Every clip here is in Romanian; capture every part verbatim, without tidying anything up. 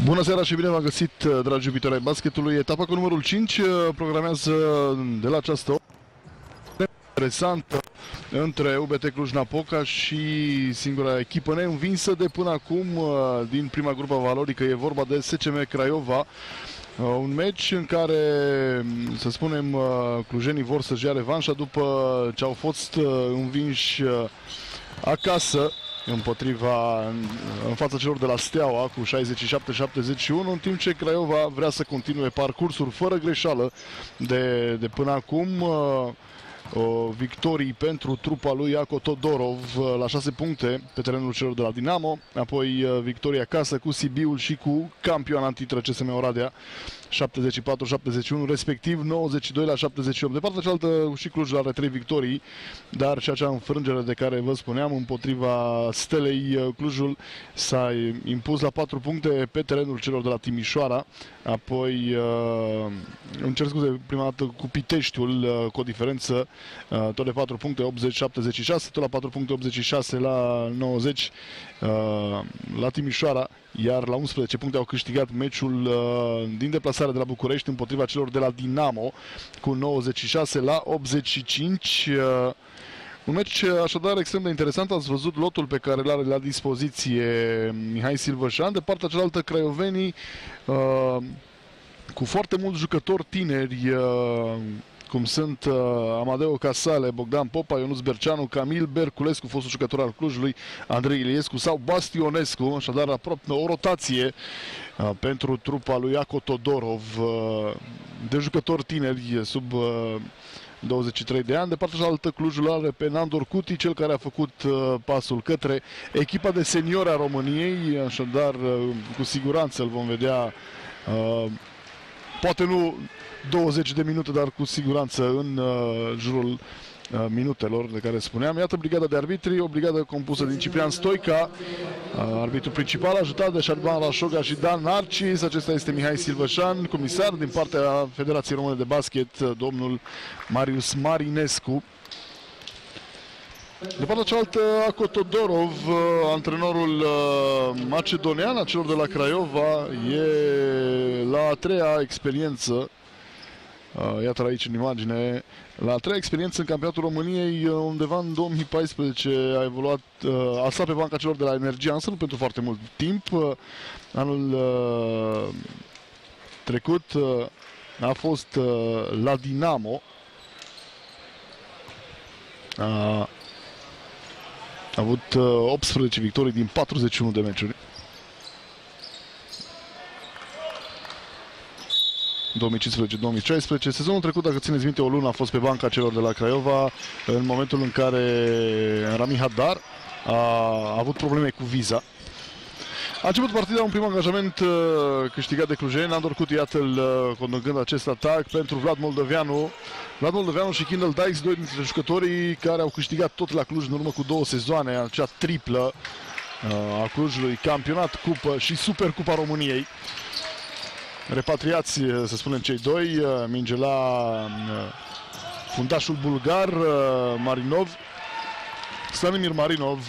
Bună seara și bine v-am găsit, dragi iubitori ai basketului. Etapa cu numărul cinci programează de la această oră interesantă între U B T Cluj-Napoca și singura echipă neînvinsă de până acum din prima grupă valorică. E vorba de S C M U Craiova. Un meci în care, să spunem, clujenii vor să-și ia revanșa după ce au fost învinși acasă împotriva, în fața celor de la Steaua cu șaizeci și șapte șaptezeci și unu, în timp ce Craiova vrea să continue parcursul fără greșeală de, de până acum. O victorii pentru trupa lui Iaco Todorov la șase puncte pe terenul celor de la Dinamo, apoi victoria acasă cu Sibiul și cu campioana în titră C S M Oradea șaptezeci și patru șaptezeci și unu, respectiv nouăzeci și doi la șaptezeci și opt. De partea cealaltă și Clujul are trei victorii, dar și acea înfrângere de care vă spuneam împotriva Stelei, Clujul s-a impus la patru puncte pe terenul celor de la Timișoara, apoi uh, îmi cer scuze, prima dată cu Piteștiul, uh, cu o diferență uh, tot de patru puncte, optzeci șaptezeci și șase, tot la patru puncte, optzeci și șase la nouăzeci uh, la Timișoara, iar la unsprezece puncte au câștigat meciul uh, din deplasare de la București împotriva celor de la Dinamo cu nouăzeci și șase la optzeci și cinci. Uh, un meci așadar extrem de interesant. Ați văzut lotul pe care îl are la dispoziție Mihai Silvășan. De partea cealaltă, craiovenii uh, cu foarte mulți jucători tineri, uh, cum sunt uh, Amadeo Casale, Bogdan Popa, Ionuț Berceanu, Camil Berculescu, fostul jucător al Clujului, Andrei Iliescu sau Bastionescu, așadar aproape o rotație uh, pentru trupa lui Iaco Todorov uh, de jucători tineri sub uh, douăzeci și trei de ani. De partea cealaltă, Clujul are pe Nandor Cuti, cel care a făcut uh, pasul către echipa de seniori a României, așadar uh, cu siguranță îl vom vedea, uh, poate nu douăzeci de minute, dar cu siguranță în uh, jurul uh, minutelor de care spuneam. Iată brigada de arbitri, o brigadă compusă din Ciprian Stoica, uh, arbitru principal, ajutat de Șarban Rașoga și Dan Narcis. Acesta este Mihai Silvășan, comisar din partea Federației Române de Basket, domnul Marius Marinescu. De partea cealaltă, Iaco Todorov, antrenorul macedonian a celor de la Craiova, e la a treia experiență. Iată aici în imagine, la a treia experiență în campionatul României, undeva în două mii paisprezece a evoluat, a stat pe banca celor de la Energia, însă nu pentru foarte mult timp. Anul trecut a fost la Dinamo, a avut optsprezece victorii din patruzeci și unu de meciuri. două mii cincisprezece două mii șaisprezece. Sezonul trecut, dacă țineți minte, o lună a fost pe banca celor de la Craiova, în momentul în care Rami Hadar a avut probleme cu viza. A început partida un prim angajament uh, câștigat de clujeni. Nandor Cuti, iată-l uh, conducând acest atac pentru Vlad Moldoveanu. Vlad Moldoveanu și Kindle Dykes, doi dintre jucătorii care au câștigat tot la Cluj în urmă cu două sezoane, acea triplă uh, a Clujului, campionat, cupă și Supercupa României. Repatriați, să spunem, cei doi, minge la fundașul bulgar Marinov, Stanimir Marinov,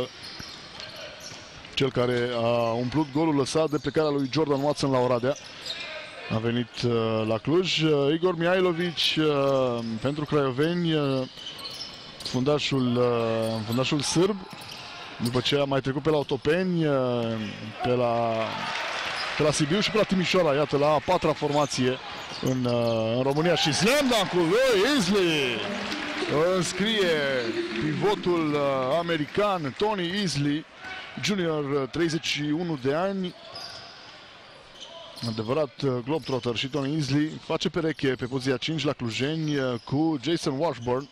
cel care a umplut golul lăsat de plecarea lui Jordan Watson la Oradea. A venit la Cluj. Igor Mihailovici pentru craioveni, fundașul, fundașul sârb, după ce a mai trecut pe la Otopeni, pe la pe la Sibiu și pe la Timișoara, iată, la a patra formație în, în România. Și slam dunk-ul lui Isley înscrie pivotul american Tony Isley, junior, treizeci și unu de ani, adevărat globetrotter, și Tony Isley face pereche pe poziția cinci la clujeni cu Jason Washburn.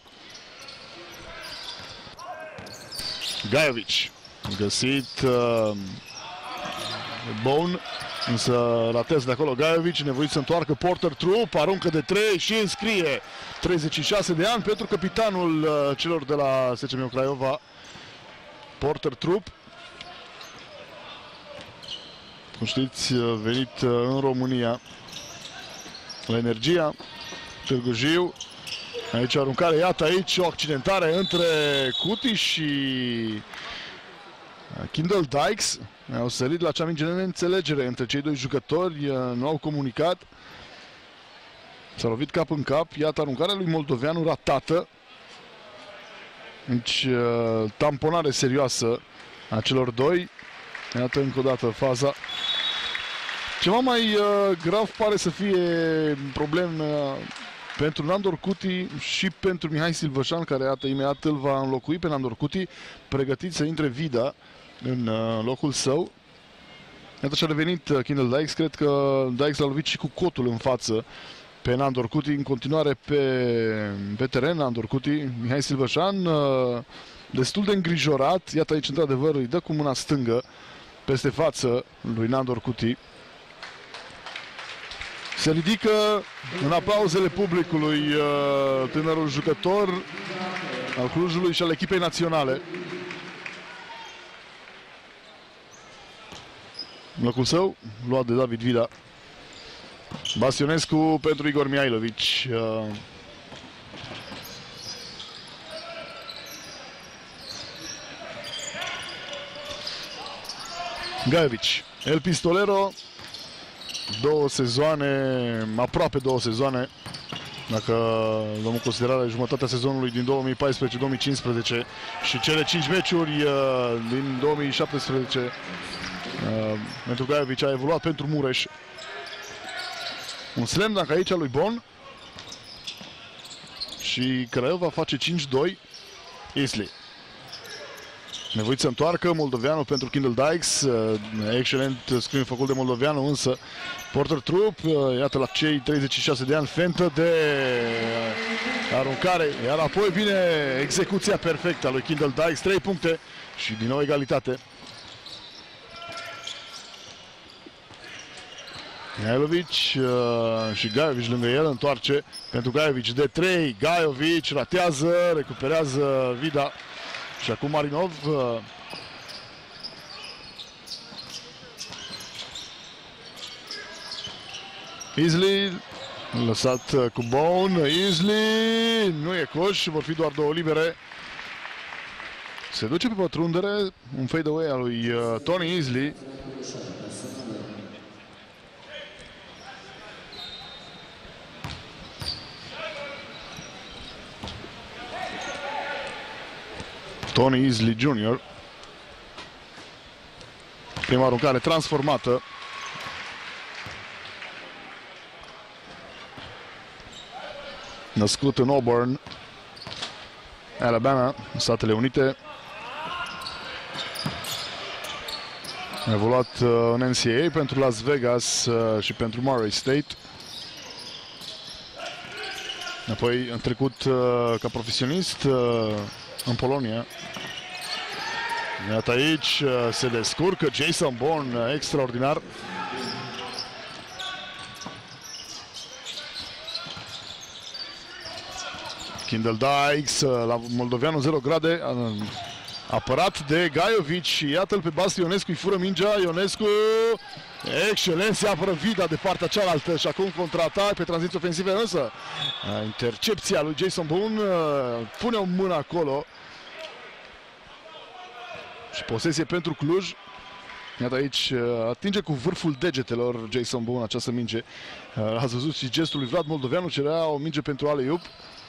Gajovic găsit uh, Bone, însă ratează de acolo Gajovic, nevoit să întoarcă. Porter Troop aruncă de trei și înscrie. Treizeci și șase de ani pentru capitanul uh, celor de la S C M U Craiova, Porter Troop. Cum știți, venit uh, în România la Energia, Târgu Jiu. Aici aruncare, iată aici o accidentare între Cuti și Kindle Dykes au sărit la cea minge de neînțelegere între cei doi jucători, nu au comunicat. S-a lovit cap în cap, iată aruncarea lui moldoveanu ratată. Deci tamponare serioasă a celor doi. Iată încă o dată faza. Ceva mai uh, grav pare să fie problem uh, pentru Nandor Cuti și pentru Mihai Silvășan, care iată imediat îl va înlocui pe Nandor Cuti, pregătit să intre Vida în uh, locul său. Iată și-a revenit uh, Kindle Dykes, cred că Dykes l-a lovit și cu cotul în față pe Nandor Cuti, în continuare pe, pe teren Nandor Cuti. Mihai Silvășan uh, destul de îngrijorat, iată aici într-adevăr îi dă cu mâna stângă peste față lui Nandor Cuti. Se ridică în aplauzele publicului uh, tânărul jucător al Clujului și al echipei naționale. În locul său, luat de David Vida. Bastionescu pentru Igor Mihailovici. Uh, Gaiovici, El Pistolero. Două sezoane, aproape două sezoane, dacă luăm în considerare jumătatea sezonului din două mii paisprezece două mii cincisprezece și cele cinci meciuri uh, din două mii șaptesprezece, uh, pentru Gaiovici a evoluat pentru Mureș. Un slam dunk aici lui Bon și Craiova face cinci doi. Isley nevoit să întoarcă moldoveanu pentru Kindle Dykes. Excelent screen făcut de moldoveanu, însă Porter Trup, iată la cei treizeci și șase de ani, fentă de aruncare, iar apoi vine execuția perfectă a lui Kindle Dykes, trei puncte și din nou egalitate. Mihailovici uh, și Gaiovici lângă el, întoarce pentru Gaiovici de trei, Gaiovici ratează, recuperează Vida. Și acum Marinov. Uh, Isley lăsat uh, cu Bone. Isley nu e coș, vor fi doar două libere. Se duce pe pătrundere, un fade-away al lui uh, Tony Isley. Tony Isley junior Prima aruncare transformată. Născut în Auburn, Alabama, Statele Unite. A evoluat în N C A A pentru Las Vegas și pentru Murray State. Apoi a trecut ca profesionist în Polonia. Iată aici se descurcă Jason Bourne, extraordinar. Kindle Dykes la moldoveanu zero grade, apărat de Gaiovici. Iată-l pe Basti Ionescu, îi fură mingea. Ionescu, excelent, se apără Vida de partea cealaltă și acum contraatac pe tranziție ofensivă, însă intercepția lui Jason Bourne pune o mână acolo. Și posesie pentru Cluj. Iată aici, atinge cu vârful degetelor Jason Bourne această minge. Ați văzut și gestul lui Vlad Moldoveanu, cerea o minge pentru alley-oop.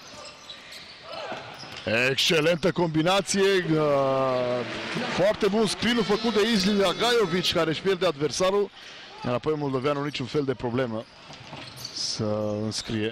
Excelentă combinație. Foarte bun screen-ul făcut de Isley la Gaiovici, care își pierde adversarul. Iar apoi Moldoveanu niciun fel de problemă să înscrie.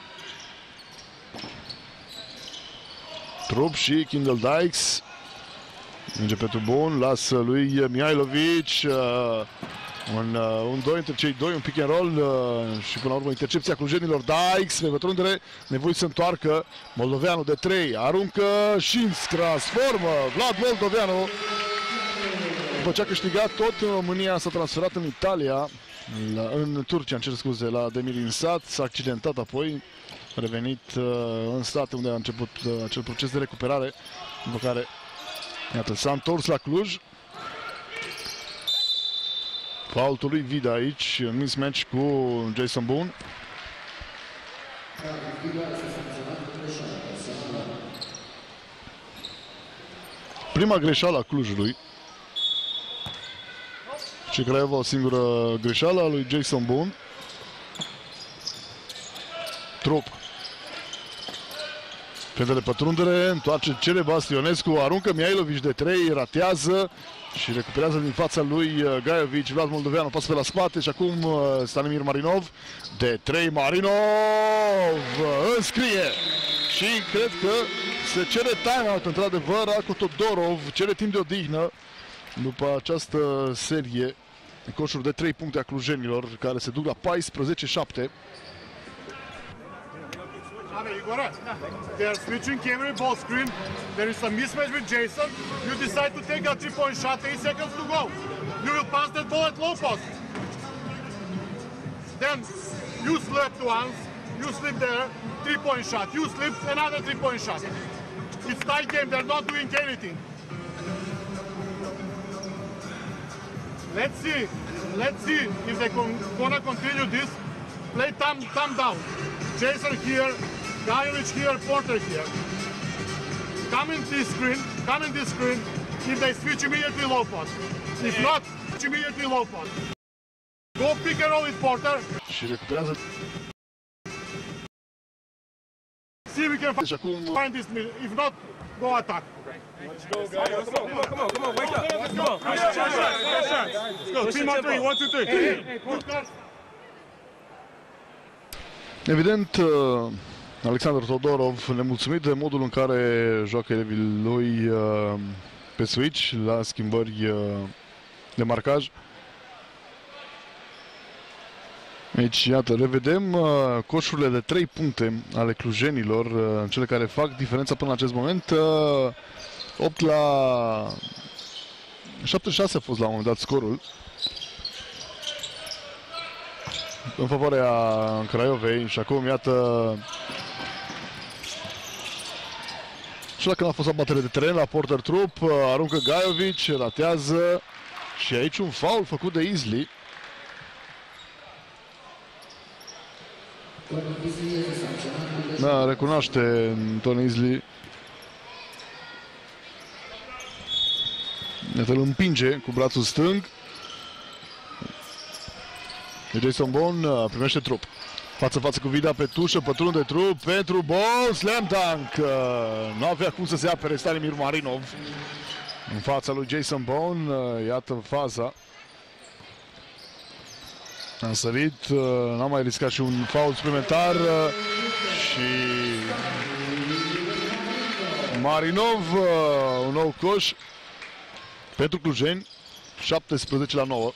Trup și Kindle Dykes. Minge pentru Bun, lasă lui Mihailovici. Uh, un, uh, un doi între cei doi, un pick and roll uh, și până la urmă intercepția clujenilor. Dykes pe pătrundere, nevoie să întoarcă. Moldoveanu de trei, aruncă și transformă. Vlad Moldoveanu, după ce a câștigat tot în România, s-a transferat în Italia, la, în Turcia, îmi cer scuze, la Demirinsat, s-a accidentat apoi, a revenit uh, în state unde a început uh, acel proces de recuperare, după care iată, s-a întors la Cluj. Faultul lui Vida aici, în mismatch cu Jason Bourne. Prima greșeală a Clujului. Și Craiova o singură greșeală a lui Jason Bun. Trup. Fete de pătrundere, întoarce cele Bastionescu, aruncă Mihailovici de trei, ratează și recuperează din fața lui Gaiovici. Vlad Moldoveanu pasă pe la spate și acum Stanimir Marinov de trei. Marinov înscrie și cred că se cere time-out într-adevăr. Aco Todorov cere timp de odihnă după această serie de coșuri de trei puncte a clujenilor care se duc la paisprezece șapte. Igor, they are switching camera ball screen. There is a mismatch with Jason. You decide to take a three-point shot, eight seconds to go. You will pass that ball at low post. Then you slipped once, you slipped there, three-point shot. You slipped, another three-point shot. It's tight game, they're not doing anything. Let's see, let's see if they're gonna continue this. Play thumb, thumb down. Jason here, Gajovic here, Porter here. Come in this screen, come in this screen. If they switch immediately low post. If not, switch immediately low post. Go pick and roll with Porter. Și recuperează. See if we can find this. If not, go attack. Let's go, guys. Come on, come on, come on, wake up. Come on. Let's go. Three more three. One, two, three. Hey, hey, Porter. Evident, Alexander Todorov, nemulțumit de modul în care joacă elevii lui pe switch la schimbări de marcaj. Aici, iată, revedem coșurile de trei puncte ale clujenilor, cele care fac diferența până în acest moment. opt la șapte șase a fost la un moment dat scorul în favoarea Craiovei și acum, iată, și dacă n-a fost abatere de teren la Porter Trup, aruncă Gajovic, ratează și aici un foul făcut de Isley. Da, recunoaște Tony Isley. Iată, îl împinge cu brațul stâng. Jason Bun primește Trup. Față-față cu Vida pe tușă, pătrunde Trup pentru Bun, slam dunk. Nu avea cum să se apere Stanimir Marinov în fața lui Jason Bun. Iată faza. A sărit, n-a mai riscat și un foul suplimentar și Marinov, un nou coș pentru clujeni, șaptesprezece la nouă.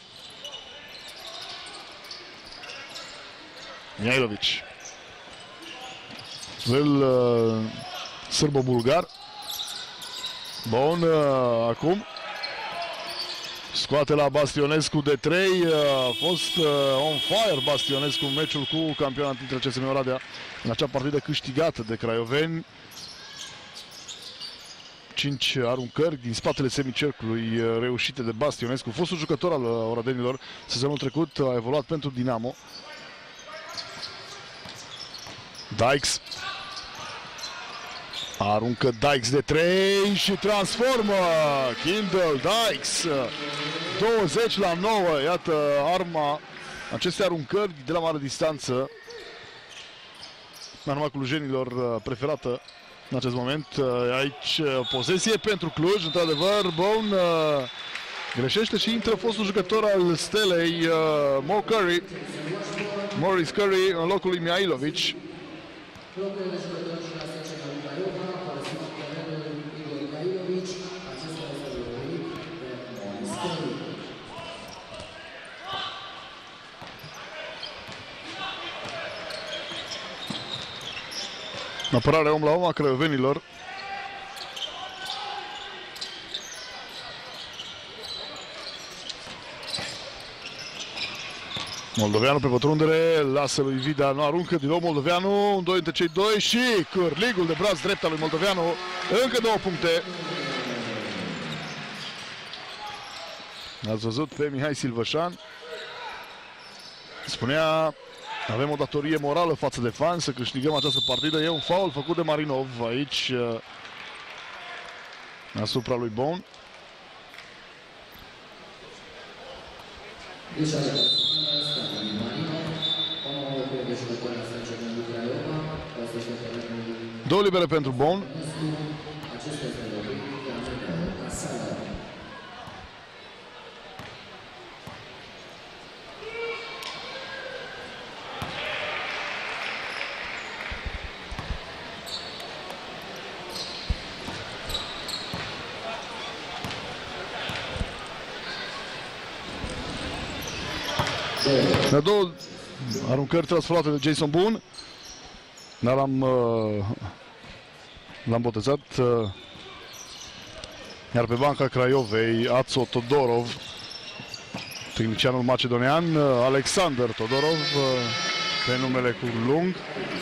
Mihailovici, fel uh, sârbo-bulgar. Bun, uh, acum scoate la Bastionescu de trei. A fost uh, on fire Bastionescu în meciul cu campionat dintre C S M U Oradea în acea partidă câștigată de craioveni. cinci aruncări din spatele semicercului reușite de Bastionescu. Fostul jucător al oradenilor, sezonul trecut a evoluat pentru Dinamo. Dykes aruncă Dykes de trei și transformă Kindle Dykes. douăzeci la nouă, iată arma aceste aruncări de la mare distanță, arma clujenilor preferată în acest moment. Aici posesie pentru Cluj, într-adevăr. Bun greșește și intră fostul jucător al Stelei, Mo Curry, Maurice Curry, în locul lui Mihailovici. Apărare om la om a craiovenilor. Moldoveanu pe pătrundere, lasă lui Vida, nu aruncă, din nou Moldoveanu, un doi între cei doi și cârligul de braț drept al lui Moldoveanu, încă două puncte. Ați văzut pe Mihai Silvășan, spunea, avem o datorie morală față de fani să câștigăm această partidă. E un foul făcut de Marinov aici asupra lui Bun. Stanimir Marinov, omul locului de jucător la S C M U Craiova, asta este terenul. Două libere pentru Bone. Acesta este locul de Casale. La două aruncări transferate de Jason Boone. Dar l-am uh, l-am botezat. Uh, iar pe banca Craiovei, Ațo Todorov, tehnicianul macedonian, uh, Alexander Todorov, uh, pe numele cu lung.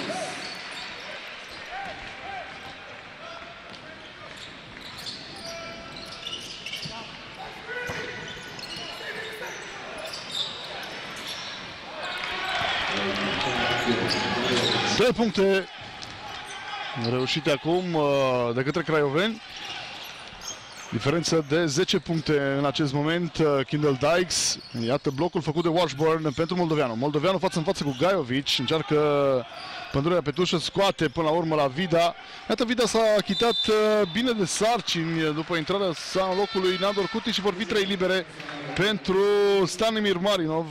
Trei puncte reușite acum de către craioveni. Diferență de zece puncte în acest moment. Kindle Dykes. Iată blocul făcut de Washburn pentru moldoveanul. Moldoveanul față în față cu Gajovic. Încearcă pândurea pe tușă, scoate până la urmă la Vida. Iată, Vida s-a achitat bine de sarcini după intrarea sa în locul lui Nandor Cuti și vor fi trei libere pentru Stanimir Marinov.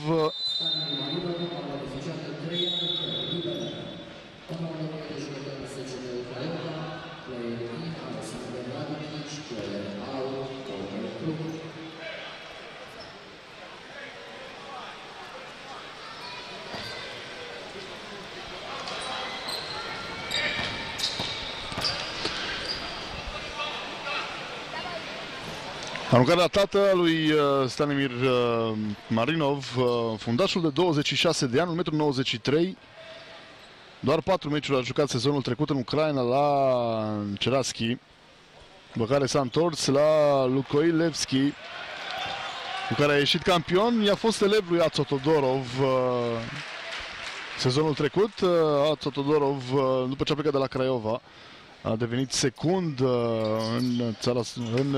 Aruncarea tatălui Stanimir Marinov, fundașul de douăzeci și șase de ani, un metru nouăzeci și trei. Doar patru meciuri a jucat sezonul trecut în Ucraina la Ceraschi, după care s-a întors la Lukoil Levski, cu care a ieșit campion. I-a fost elev lui Ațo Todorov sezonul trecut. Ațo Todorov, după ce a plecat de la Craiova, a devenit secund în țara, în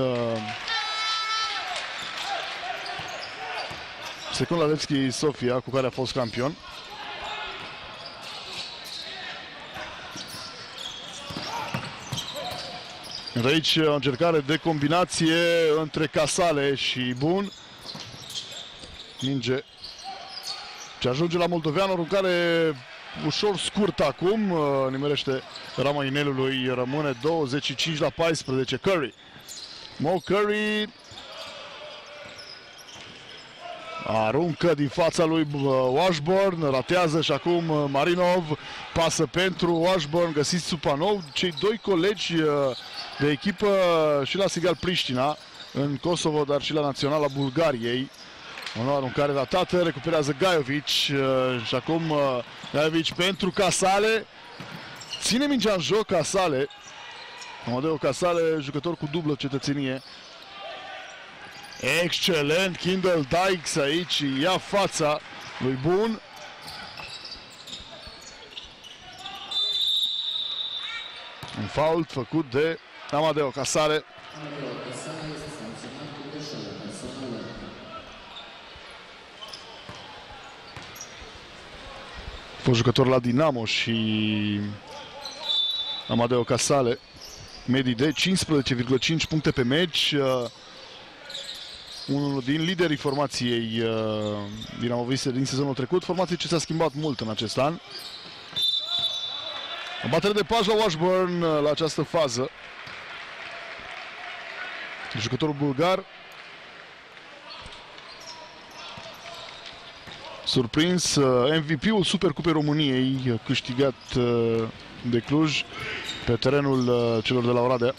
secund la Levski Sofia, cu care a fost campion. De aici o încercare de combinație între Casale și Boone. Minge ce ajunge la moldovean, o aruncare ușor scurtă acum, nimerește rama inelului, rămâne douăzeci și cinci la paisprezece. Curry. Mo Curry aruncă din fața lui Washburn, ratează și acum Marinov, pasă pentru Washburn, găsiți Supanov, cei doi colegi de echipă și la Sigal Priștina în Kosovo, dar și la Naționala Bulgariei. O nouă aruncare ratată, recuperează Gajovic și acum Gajovic pentru Casale. Ține mingea în joc Casale. Amadeo Casale, jucător cu dublă cetățenie. Excelent, Kindle Dykes aici ia fața lui Boone. Un fault făcut de Amadeo Casale. Fost jucător la Dinamo și Amadeo Casale, medii de cincisprezece virgulă cinci puncte pe meci. Uh, unul din liderii formației uh, dinamoviste din sezonul trecut, formație ce s-a schimbat mult în acest an. O batere de paj la Washburn uh, la această fază. Jucătorul bulgar surprins, uh, M V P-ul Supercupei României, câștigat uh, de Cluj pe terenul uh, celor de la Oradea.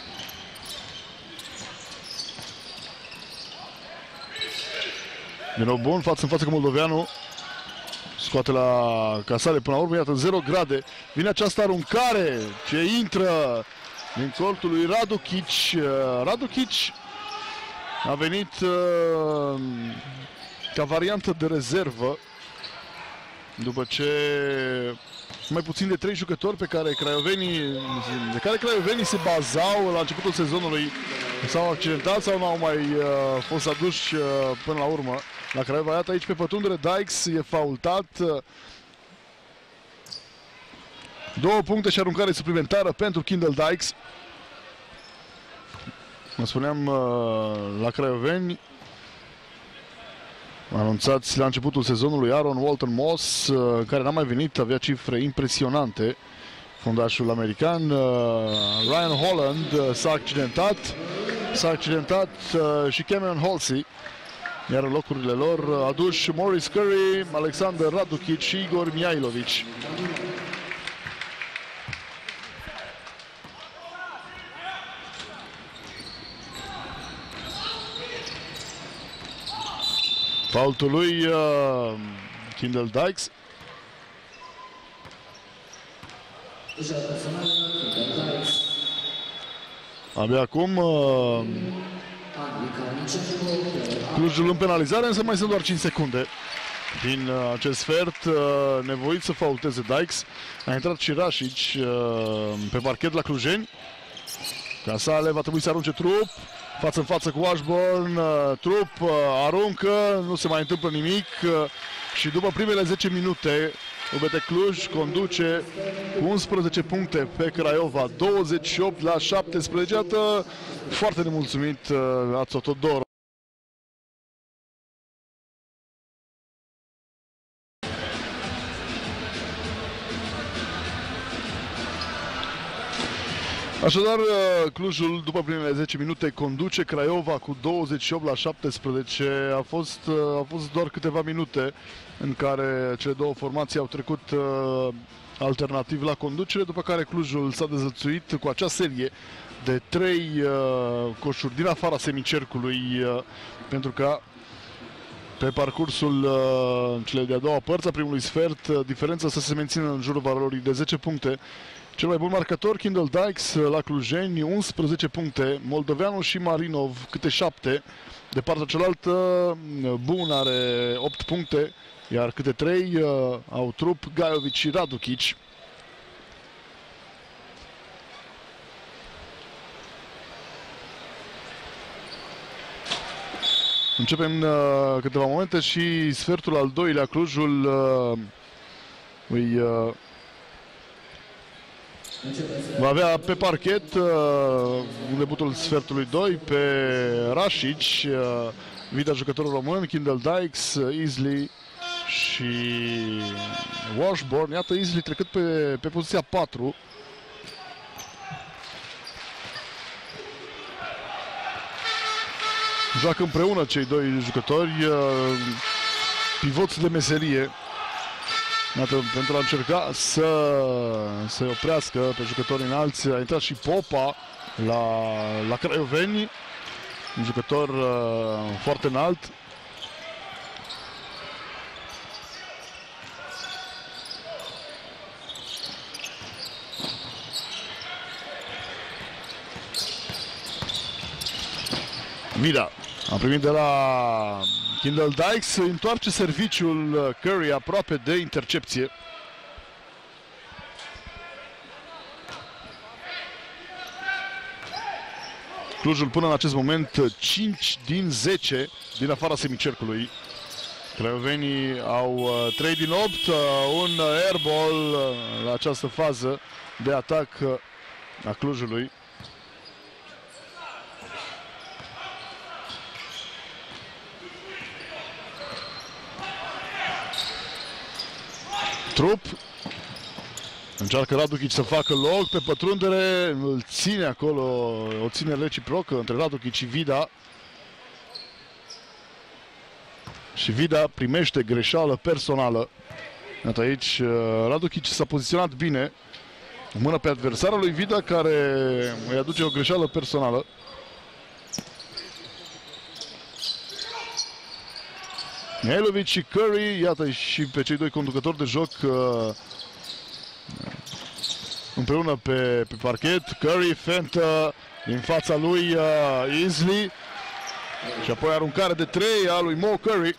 Din nou Bun, față în față cu moldoveanul. Scoate la Casale până la urmă, iată, zero grade. Vine această aruncare ce intră din colțul lui Radukic. Radukic a venit uh, ca variantă de rezervă după ce mai puțin de trei jucători pe care craiovenii, de care craiovenii se bazau la începutul sezonului s-au accidentat sau n-au mai uh, fost aduși uh, până la urmă. la Craiova. Iată aici pe pătrundere Dykes, e faultat. Două puncte și aruncare suplimentară pentru Kindle Dykes. Mă spuneam la craioveni, anunțați la începutul sezonului, Aaron Walton Moss, care n-a mai venit, avea cifre impresionante. Fundașul american, Ryan Holland s-a accidentat, s-a accidentat și Cameron Halsey, iar în locurile lor aduși Maurice Curry, Alexander Radukic și Igor Mihailovic. Faultul lui uh, Kindle Dykes. Abia acum uh, Clujul în penalizare, însă mai sunt doar cinci secunde din uh, acest sfert, uh, nevoit să faulteze Dykes. A intrat și Rasic uh, pe parchet la clujeni. Casale va trebui să arunce trup față în față cu Washburn, uh, trup uh, aruncă, nu se mai întâmplă nimic uh, și după primele zece minute U B T Cluj conduce cu unsprezece puncte pe Craiova, douăzeci și opt la șaptesprezece. Iată, foarte nemulțumit uh, Ațo Todor. Așadar, Clujul, după primele zece minute, conduce Craiova cu douăzeci și opt la șaptesprezece. A fost, a fost doar câteva minute în care cele două formații au trecut uh, alternativ la conducere, după care Clujul s-a dezlățuit cu acea serie de trei uh, coșuri din afara semicercului, uh, pentru că pe parcursul uh, cele de-a doua părți a primului sfert, uh, diferența să se mențină în jurul valorii de zece puncte. Cel mai bun marcator, Kindle Dykes, la clujeni, unsprezece puncte, moldoveanul și Marinov câte șapte. De partea cealaltă, Bun are opt puncte, iar câte trei uh, au trup, Gajovic și Radukic. Începem uh, câteva momente și sfertul al doilea. Clujul uh, îi... Uh, va avea pe parchet uh, în debutul sfertului doi pe Rasic, uh, Vida jucătorul român, Kindle Dykes, uh, Isley și Washburn. Iată Isley trecut pe, pe poziția patru. Joacă împreună cei doi jucători, uh, pivoți de meserie. Iată, pentru a încerca să se oprească pe jucătorii înalți. A intrat și Popa la, la craioveni, un jucător uh, foarte înalt. Vida a primit de la Kindle Dykes, întoarce serviciul Curry aproape de intercepție. Clujul până în acest moment cinci din zece din afara semicercului. Craiovenii au trei din opt, un airball la această fază de atac a Clujului. Trup. Încearcă Radukic să facă loc pe pătrundere, îl ține acolo, o ține reciprocă între Radukic și Vida. Și Vida primește greșeală personală. Iată aici, Radukic s-a poziționat bine, o mână pe adversarul lui Vida, care îi aduce o greșeală personală. Mihailovic și Curry, iată și pe cei doi conducători de joc uh, împreună pe, pe parchet. Curry fentă din fața lui uh, Isley și apoi aruncare de trei a lui Mo Curry.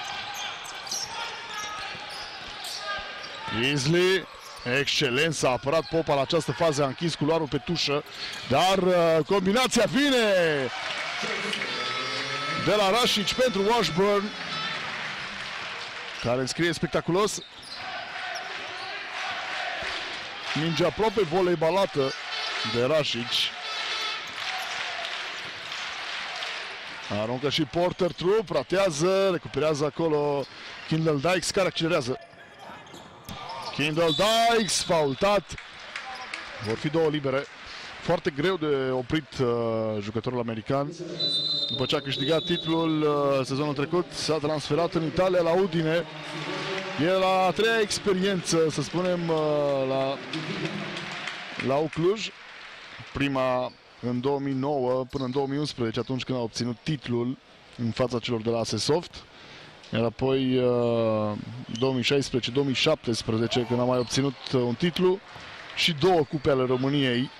Isley, excelent, s-a apărat Popa la această fază, a închis culoarul pe tușă, dar uh, combinația vine de la Rasic pentru Washburn. care înscrie spectaculos. Mingea aproape voleibalată de Rasic. Aruncă și Porter Troop, ratează, recuperează acolo Kendall Dykes, care accelerează. Kendall Dykes, faultat. Vor fi două libere. Foarte greu de oprit uh, jucătorul american. După ce a câștigat titlul uh, sezonul trecut, s-a transferat în Italia la Udine. E la a treia experiență, să spunem, uh, la, la U Cluj. Prima în două mii nouă până în două mii unsprezece, atunci când a obținut titlul în fața celor de la Asesoft. Iar apoi uh, două mii șaisprezece două mii șaptesprezece, când a mai obținut uh, un titlu și două cupe ale României.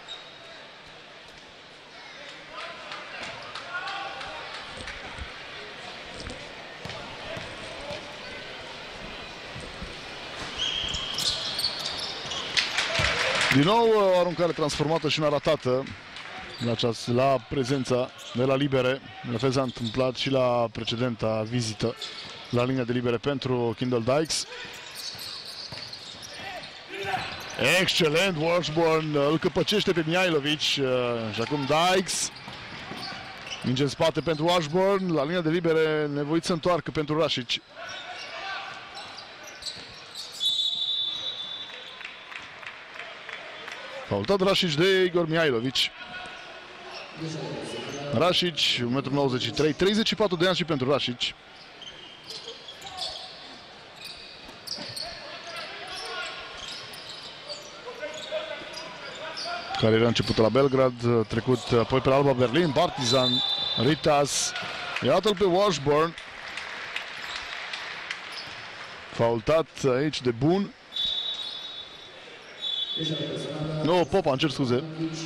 Din nou o aruncare transformată și una ratată la, ceas, la prezența de la libere. La fel s-a întâmplat și la precedenta vizită la linia de libere pentru Kendall Dykes. Excelent, Washburn îl căpăcește pe Mihailovic și acum Dykes. Minge în spate pentru Washburn, la linia de libere, nevoit să întoarcă pentru Rasic. Faultat Rasic de Igor Mihailovic. Rasic, un metru nouăzeci și trei, treizeci și patru de ani și pentru Rasic. Cariera începută la Belgrad, trecut apoi pe Alba Berlin, Partizan, Ritas. Iată-l pe Washburn. Faultat aici de Bun. Nu, Popa, îmi cer scuze.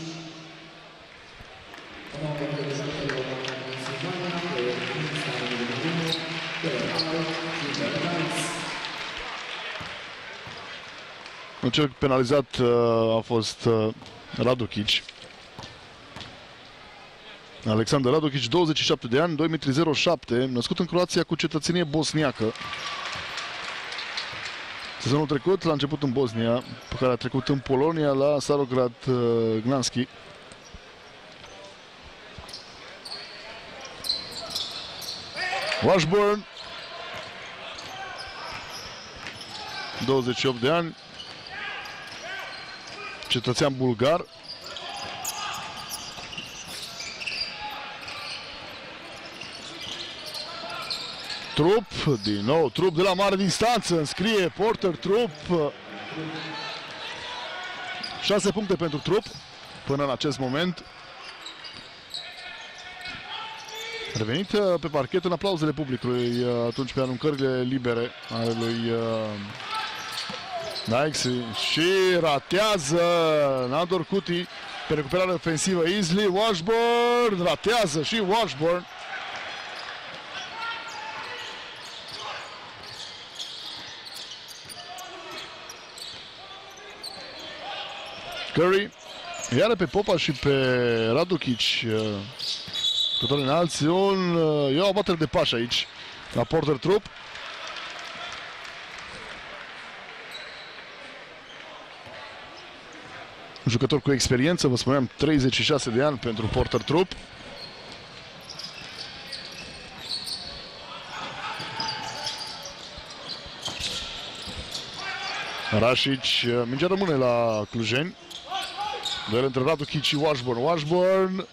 Cel penalizat uh, a fost uh, Radukic. Alexander Radukic, douăzeci și șapte de ani, doi metri zero șapte, născut în Croația cu cetățenie bosniacă. Sezonul trecut l-a început în Bosnia, pe care a trecut în Polonia la Starograd uh, Gnanski. Washburn, douăzeci și opt de ani, cetățean bulgar. Trup, din nou, Trup de la mare distanță, înscrie Porter Trup. șase puncte pentru Trup până în acest moment. Revenit pe parchet în aplauzele publicului atunci pe aruncările libere ale lui Dykes și ratează Nador Cuti pe recuperare ofensivă. Isley, Washburn, ratează și Washburn. Curry, iară pe Popa și pe Radukic, jucători înalți. Un, e o abatere de pași aici la Porter Troop. Un jucător cu experiență, vă spuneam, treizeci și șase de ani pentru Porter Troop. Rasic, mingea rămâne la clujeni. Duel între Radukic și Washburn. Washburn.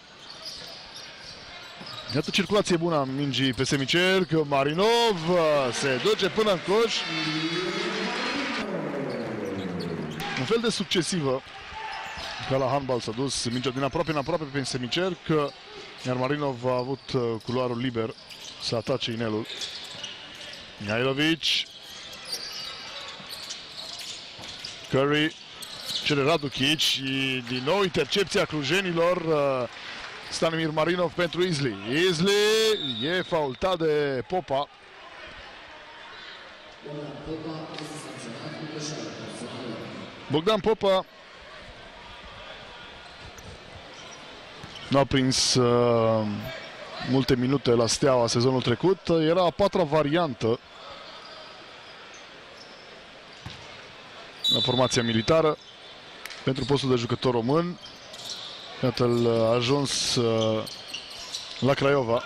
Iată circulație bună a mingii pe semicerc. Marinov se duce până în coș. Un fel de succesivă. Ca la handbal s-a dus mingea din aproape în aproape pe semicerc. Iar Marinov a avut culoarul liber să atace inelul. Mihailovic. Curry cere Radukic și din nou intercepția clujenilor. Stanimir Marinov pentru Isley. Isley e faultat de Popa. Bogdan Popa n-a prins uh, multe minute la Steaua sezonul trecut. Era a patra variantă la formația militară pentru postul de jucător român. Iată-l a ajuns uh, la Craiova.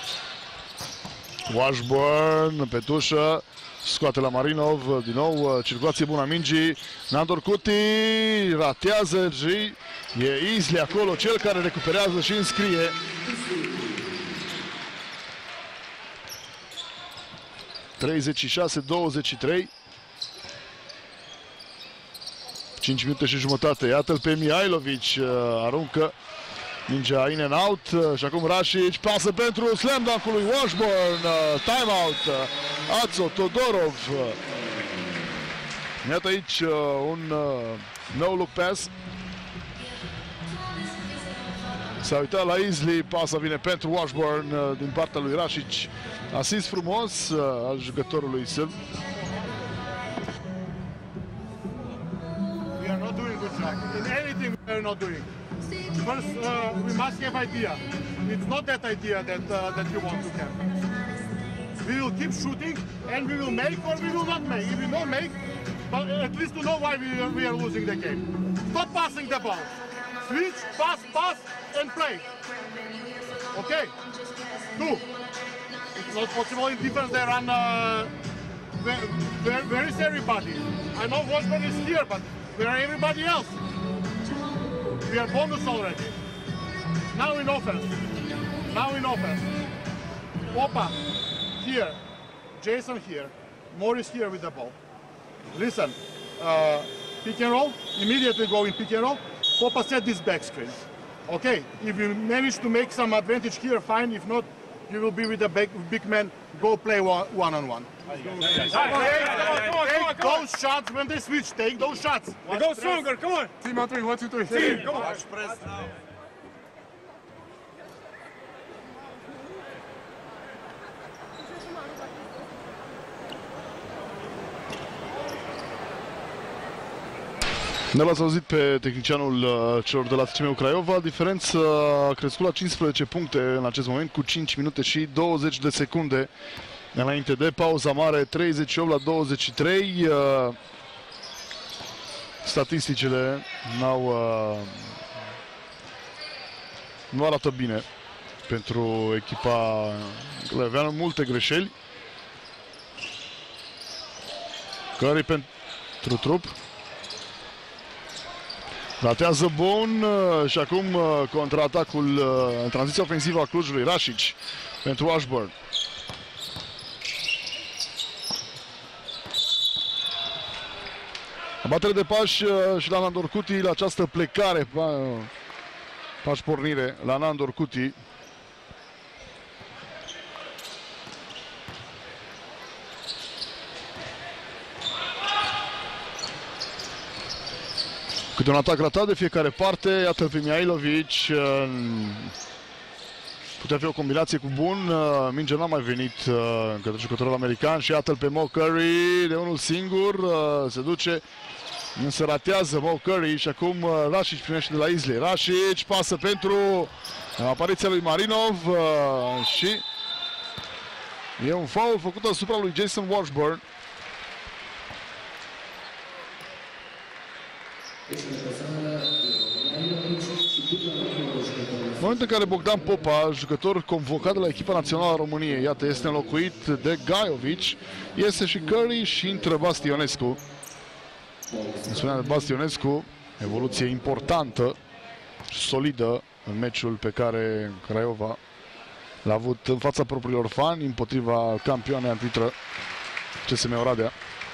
Washburn pe tușă, scoate la Marinov, din nou uh, circulație bună a mingii. Nandor Cuti ratează și e Isli acolo, cel care recuperează și înscrie. treizeci și șase douăzeci și trei. cinci minute și jumătate. Iată-l pe Mihailovic, uh, aruncă mingea in and out uh, și acum Rasic pasă pentru slam dunk-ul lui Washburn. Uh, time out. Uh, Ațo Todorov. Uh, iată aici uh, un uh, no look pass. S-a uitat la Isli, pasa vine pentru Washburn uh, din partea lui Rasic. Asist frumos uh, al jucătorului sârb. We are not doing good job. In anything we are not doing. First, uh, we must have idea. It's not that idea that uh, that you want to have. We will keep shooting and we will make or we will not make. If we don't make, but at least to know why we are, we are losing the game. Stop passing the ball. Switch, pass, pass, and play. Okay. Two. It's not possible in defense. They run. Uh, where, where, where is everybody? I know Washburn is here, but where are everybody else? We are bonus already. Now in offense. Now in offense. Popa here. Jason here. Morris here with the ball. Listen. Uh, pick and roll. Immediately go in pick and roll. Popa set this back screen. Okay. If you manage to make some advantage here, fine. If not, you will be with the big, big man. Go play one, one on one. Take, take those shots when they switch. Take those shots. Go stronger, come on. Team on three, one, two, three. Team, come on. Ne l-ați auzit pe tehnicianul uh, celor de la S C M U Craiova. Diferența a crescut la cincisprezece puncte în acest moment cu cinci minute și douăzeci de secunde înainte de pauza mare. Treizeci și opt la douăzeci și trei. Uh, statisticile n-au, uh, nu arată bine pentru echipa Cluj-Napoca. Multe greșeli. Curry pentru trup. Ratează bun și acum contraatacul în tranziția ofensivă a Clujului. Rasic pentru Washburn. Batere de pași și la Nandor Cuti la această plecare. Pași pornire la Nandor Cuti. Câte un atac ratat de fiecare parte. Iată pe Mihailovic. Putea fi o combinație cu bun. Mingea n-a mai venit către jucătorul american. Și iată-l pe Mo Curry de unul singur. Se duce, însă ratează Mo Curry. Și acum Rasic primește de la Isli. Rasic pasă pentru apariția lui Marinov. Și e un foul făcut asupra lui Jason Washburn. În momentul în care Bogdan Popa, jucător convocat de la echipa națională a României, iată, este înlocuit de Gaiovic, iese și Curry și intră Bastionescu. Îmi spunea de Bastionescu, evoluție importantă, solidă în meciul pe care Craiova l-a avut în fața propriilor fani, împotriva campioanei arbitră C S M Oradea.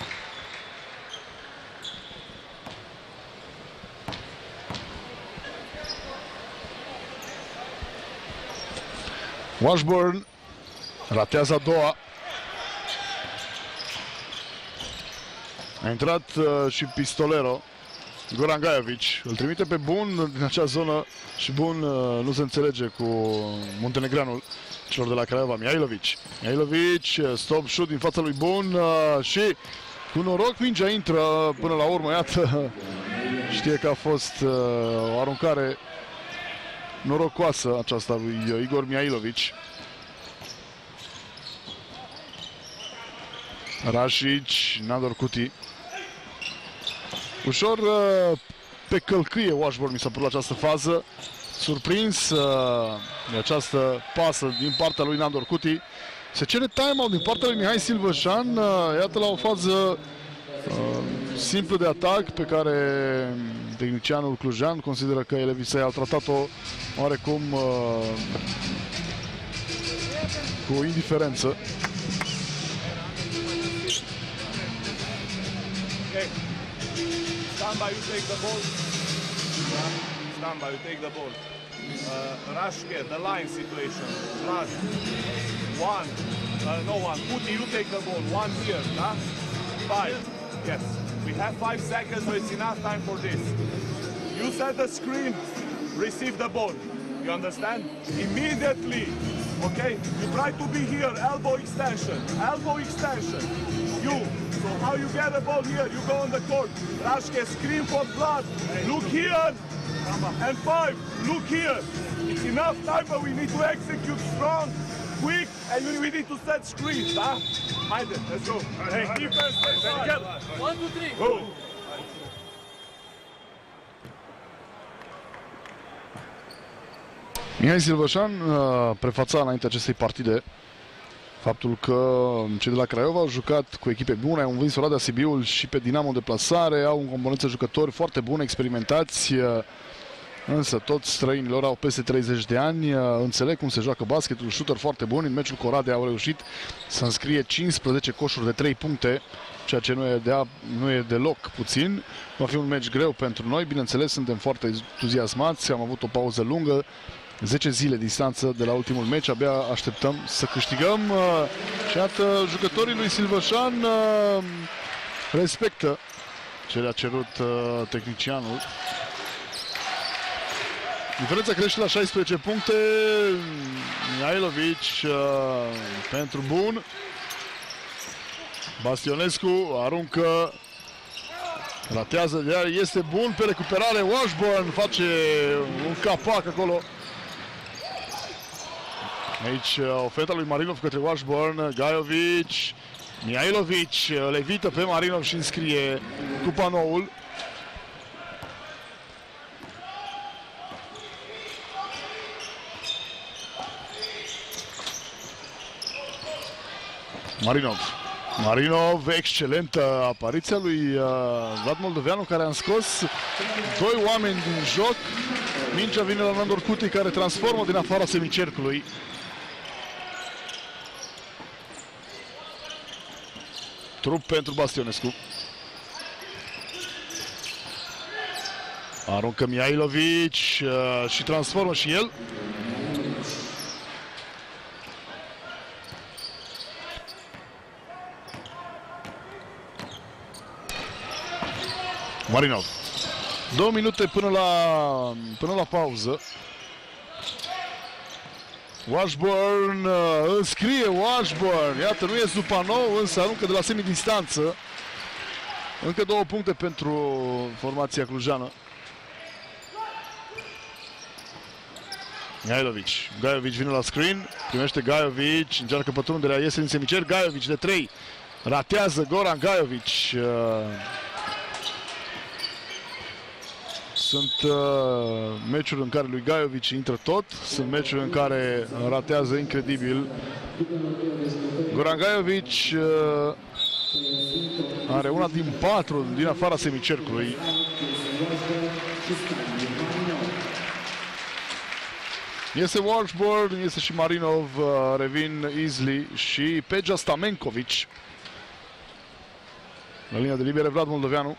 Washburn ratează a doua. A intrat uh, și Pistolero. Goran Gaiovic îl trimite pe Bun din acea zonă și Bun uh, nu se înțelege cu muntenegreanul celor de la Craiova. Mihailovic. Mihailovic, stop shoot din fața lui Bun uh, și cu noroc mingea intră până la urmă. Iată, știe că a fost uh, o aruncare norocoasă aceasta lui Igor Mihailovic. Rasic, Nandor Cuti. Ușor uh, pe călcâie Washburn mi s-a părut la această fază. Surprins uh, de această pasă din partea lui Nandor Cuti. Se cere time-out din partea lui Mihai Silvășan. Uh, iată la o fază uh, simplă de atac pe care tehnicianul clujan consideră că elevii săi au tratat-o oarecum uh, cu indiferență. Okay. Stand by, you take the ball. Stand by, you take the ball. Uh, Rashke, the line situation. Vlad. One. Uh, no one. Puti, you take the ball. One here. Huh? Five. Yes. We have five seconds, so it's enough time for this. You set the screen, receive the ball. You understand? Immediately. Okay? You try to be here. Elbow extension. Elbow extension. You. So how you get the ball here? You go on the court. Rashke, scream for blood. Look here. And five. Look here. It's enough time, but we need to execute strong, quick, and we need to set screens. Huh? Haide, let's go. Hey, defense, let's go. One, two, three. Go. Mihai Silvășan prefața înainte acestei partide faptul că cei de la Craiova au jucat cu echipe bune, au învins Oradea Sibiul și pe Dinamo de plasare, au în componență jucători foarte buni, experimentați, însă toți străinilor au peste treizeci de ani, înțeleg cum se joacă basketul, shooter foarte buni. În meciul cu Oradea au reușit să înscrie cincisprezece coșuri de trei puncte, ceea ce nu e, de a, nu e deloc puțin. Va fi un meci greu pentru noi, bineînțeles suntem foarte entuziasmați, am avut o pauză lungă, zece zile distanță de la ultimul meci, abia așteptăm să câștigăm. Și iată, jucătorii lui Silvășan respectă ce le-a cerut tehnicianul. Diferența crește la șaisprezece puncte. Mihailovic pentru bun. Bastionescu aruncă, ratează, iar este bun pe recuperare. Washburn face un capac acolo. Aici oferta lui Marinov către Washburn. Gaiovic, Mihailovic le evită pe Marinov și înscrie cu panoul. Marinov. Marinov, excelentă apariția lui uh, Vlad Moldoveanu, care a scos doi oameni din joc. Mingea vine la Nandor Cuti, care transformă din afara semicercului. Trup pentru Bastionescu. Aruncă Mihailovic uh, și transformă și el. Marinov. Două minute până la, până la pauză. Washburn uh, înscrie Washburn. Iată, nu e Zupanov, însă aruncă de la semidistanță. Încă două puncte pentru formația clujană. Gaiovic. Gaiovic vine la screen. Primește Gaiovic. Încearcă pătrunderea. Iese din semicer. Gaiovic de trei. Ratează Goran Gaiovic. Uh, Sunt uh, meciuri în care lui Gaiovic intră tot, sunt meciuri în care ratează incredibil. Goran Gaiovic uh, are una din patru din afara semicercului. Iese Washburn, iese și Marinov, uh, revin Isli și Peja Stamenkovic. La linia de libere Vlad Moldoveanu.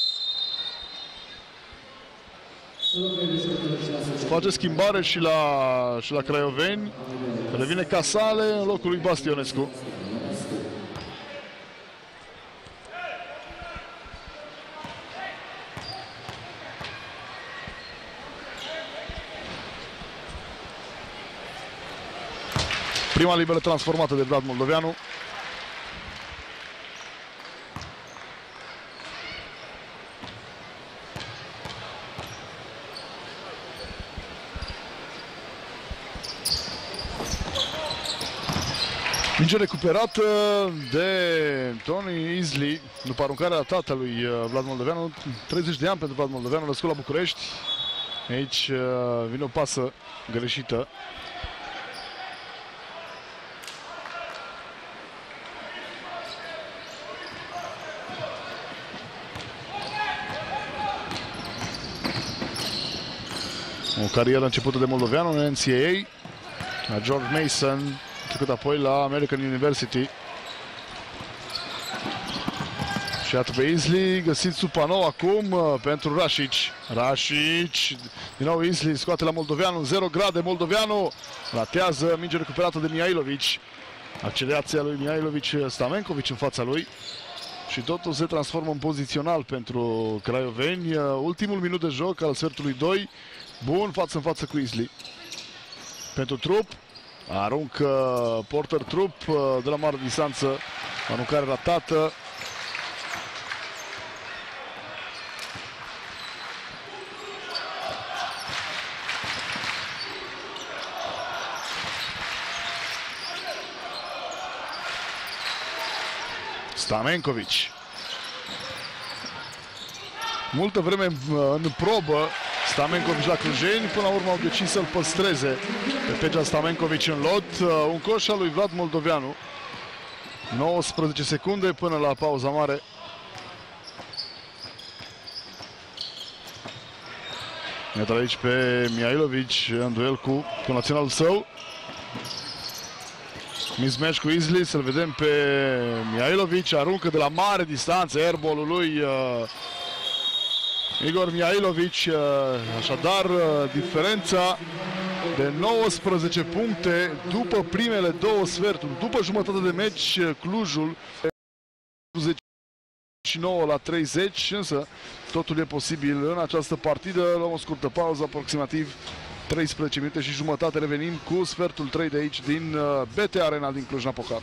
Face schimbare și la, și la craioveni. Revine Casale în locul lui Bastionescu. Prima liberă transformată de Vlad Moldoveanu. Minge recuperată de Tony Isley după aruncarea tatălui Vlad Moldoveanu. treizeci de ani pentru Vlad Moldoveanu, născut la București. Aici vine o pasă greșită. O carieră începută de Moldoveanu în N C A A, la George Mason, trecut apoi la American University. Și iată pe Isley, găsit sub panou acum pentru Rasic. Rasic, din nou Isley scoate la Moldoveanu, zero grade, Moldoveanu ratează, minge recuperată de Mihailovic. Accelerația lui Mihailovic, Stamenkovic în fața lui. Și totul se transformă în pozițional pentru craioveni. Ultimul minut de joc al sfertului doi. Bun, față în față cu Isley. Pentru Trup. Aruncă Porter Trup de la mare distanță. Aruncare ratată. Stamenkovic. Multă vreme în probă Stamenkovic la clujeni, până la urmă au decis să-l păstreze pe Peja Stamenkovic în lot. Un coș al lui Vlad Moldoveanu. nouăsprezece secunde până la pauza mare. Iată aici pe Mihailovic în duel cu, cu naționalul său. Mismatch cu Isley, să-l vedem pe Mihailovic, aruncă de la mare distanță airball-ul lui uh, Igor Mihailovic, uh, așadar uh, diferența de nouăsprezece puncte după primele două sferturi, după jumătate de meci. Clujul patruzeci și nouă la treizeci, însă totul e posibil în această partidă. Luăm o scurtă pauză, aproximativ treisprezece minute și jumătate, revenim cu sfertul trei de aici din B T Arena din Cluj-Napoca.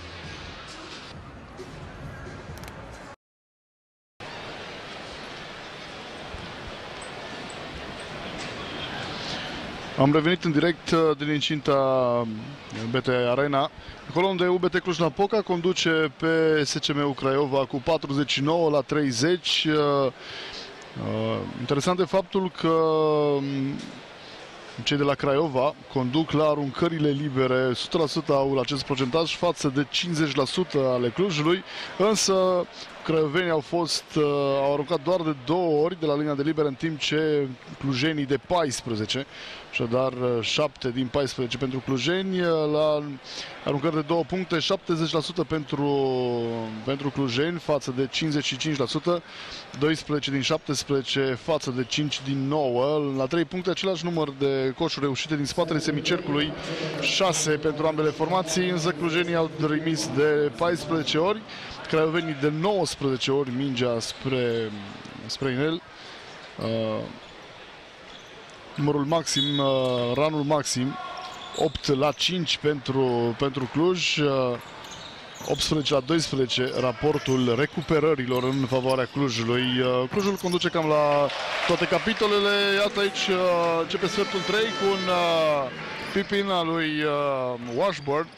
Am revenit în direct din incinta B T Arena, acolo unde U B T Cluj-Napoca conduce pe S C M U Craiova cu patruzeci și nouă la treizeci. Interesant de faptul că cei de la Craiova conduc la aruncările libere, o sută la sută au acest procentaj față de cincizeci la sută ale Clujului, însă craiovenii au fost, au aruncat doar de două ori de la linia de libere, în timp ce clujenii de paisprezece, așadar șapte din paisprezece pentru clujeni, la aruncări de două puncte, șaptezeci la sută pentru, pentru clujeni față de cincizeci și cinci la sută, doisprezece din șaptesprezece față de cinci din nouă, la trei puncte același număr de coșuri reușite din spatele semicercului, șase pentru ambele formații, însă clujenii au trimis de paisprezece ori, craiovenii de nouăsprezece ori mingea spre, spre inel. Uh, numărul maxim, uh, ranul maxim, opt la cinci pentru, pentru Cluj, uh, optsprezece la doisprezece raportul recuperărilor în favoarea Clujului. Uh, Clujul conduce cam la toate capitolele. Iată aici uh, începe sfertul trei cu un uh, pipin al lui uh, Washburn.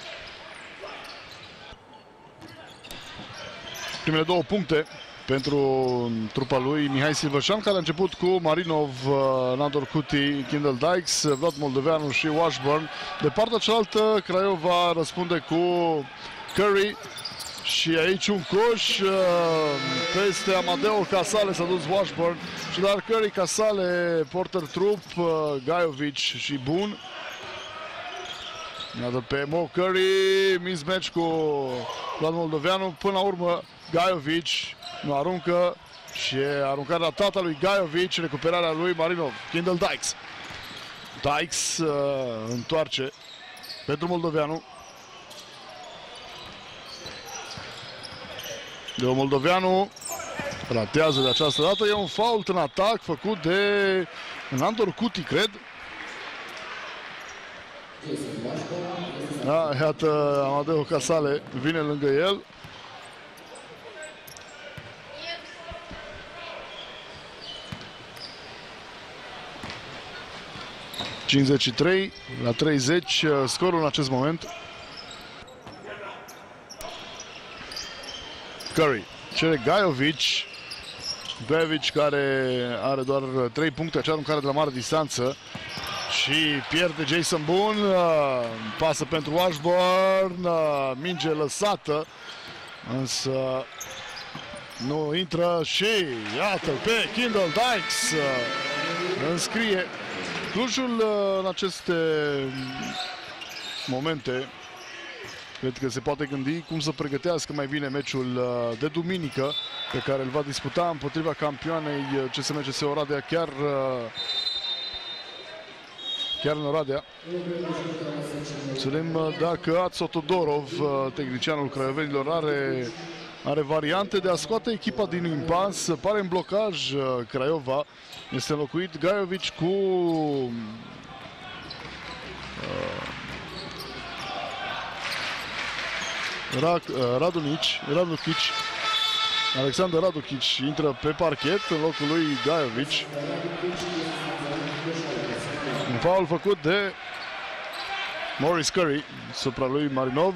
Primele două puncte pentru trupa lui Mihai Silvășan, care a început cu Marinov, Nandor Cuti, Kindle Dykes, Vlad Moldoveanu și Washburn. De partea cealaltă, Craiova răspunde cu Curry și aici un coș peste Amadeo Casale, s-a dus Washburn și dar Curry, Casale, Porter Trup, Gajovic și Bun. Iată pe Mo Curry, mismatch cu Vlad Moldoveanu, până la urmă Gajovic nu aruncă și aruncarea tatălui Gajovic, recuperarea lui Marinov. Kindle Dykes. Dykes uh, întoarce pentru Moldoveanu. Leo Moldoveanu ratează de această dată. E un fault în atac făcut de Nandor Cuti, cred. Da, iată Amadeo Casale vine lângă el. cincizeci și trei la treizeci scorul în acest moment. Curry cere Gajovic. Gajovic care are doar trei puncte, acea aruncare de la mare distanță. Și pierde Jason Boone. Pasă pentru Washburn. Minge lăsată. Însă nu intră și iată-l pe Kendall Dykes. Înscrie. Clujul în aceste momente cred că se poate gândi cum să pregătească mai bine meciul de duminică pe care îl va disputa împotriva campioanei C S M C S Oradea, chiar chiar în Oradea. Să vedem dacă Ațo Todorov, tehnicianul craiovenilor, are, are variante de a scoate echipa din impas. Pare în blocaj Craiova. Este înlocuit Gajovic cu uh, Ra, uh, Radunici, Radukic. Alexander Radukic intră pe parchet în locul lui Gajovic. Un foul făcut de Morris Curry supra lui Marinov.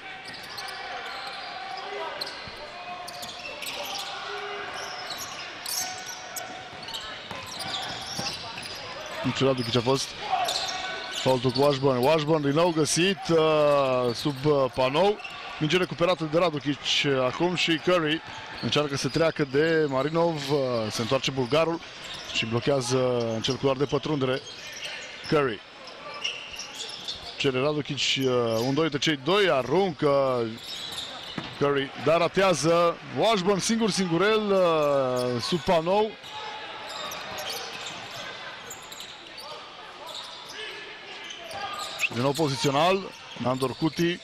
Nici Radukic a fost. Faultul cu Washburn. Washburn din nou găsit uh, sub uh, panou. Minge recuperată de Radukic acum și Curry încearcă să treacă de Marinov. Uh, se întoarce bulgarul și blochează în cercular de pătrundere Curry. Cere Radukic uh, un doi de cei doi, aruncă Curry, dar ratează. Washburn singur singurel uh, sub panou. Din nou pozițional, Nandor Cuti.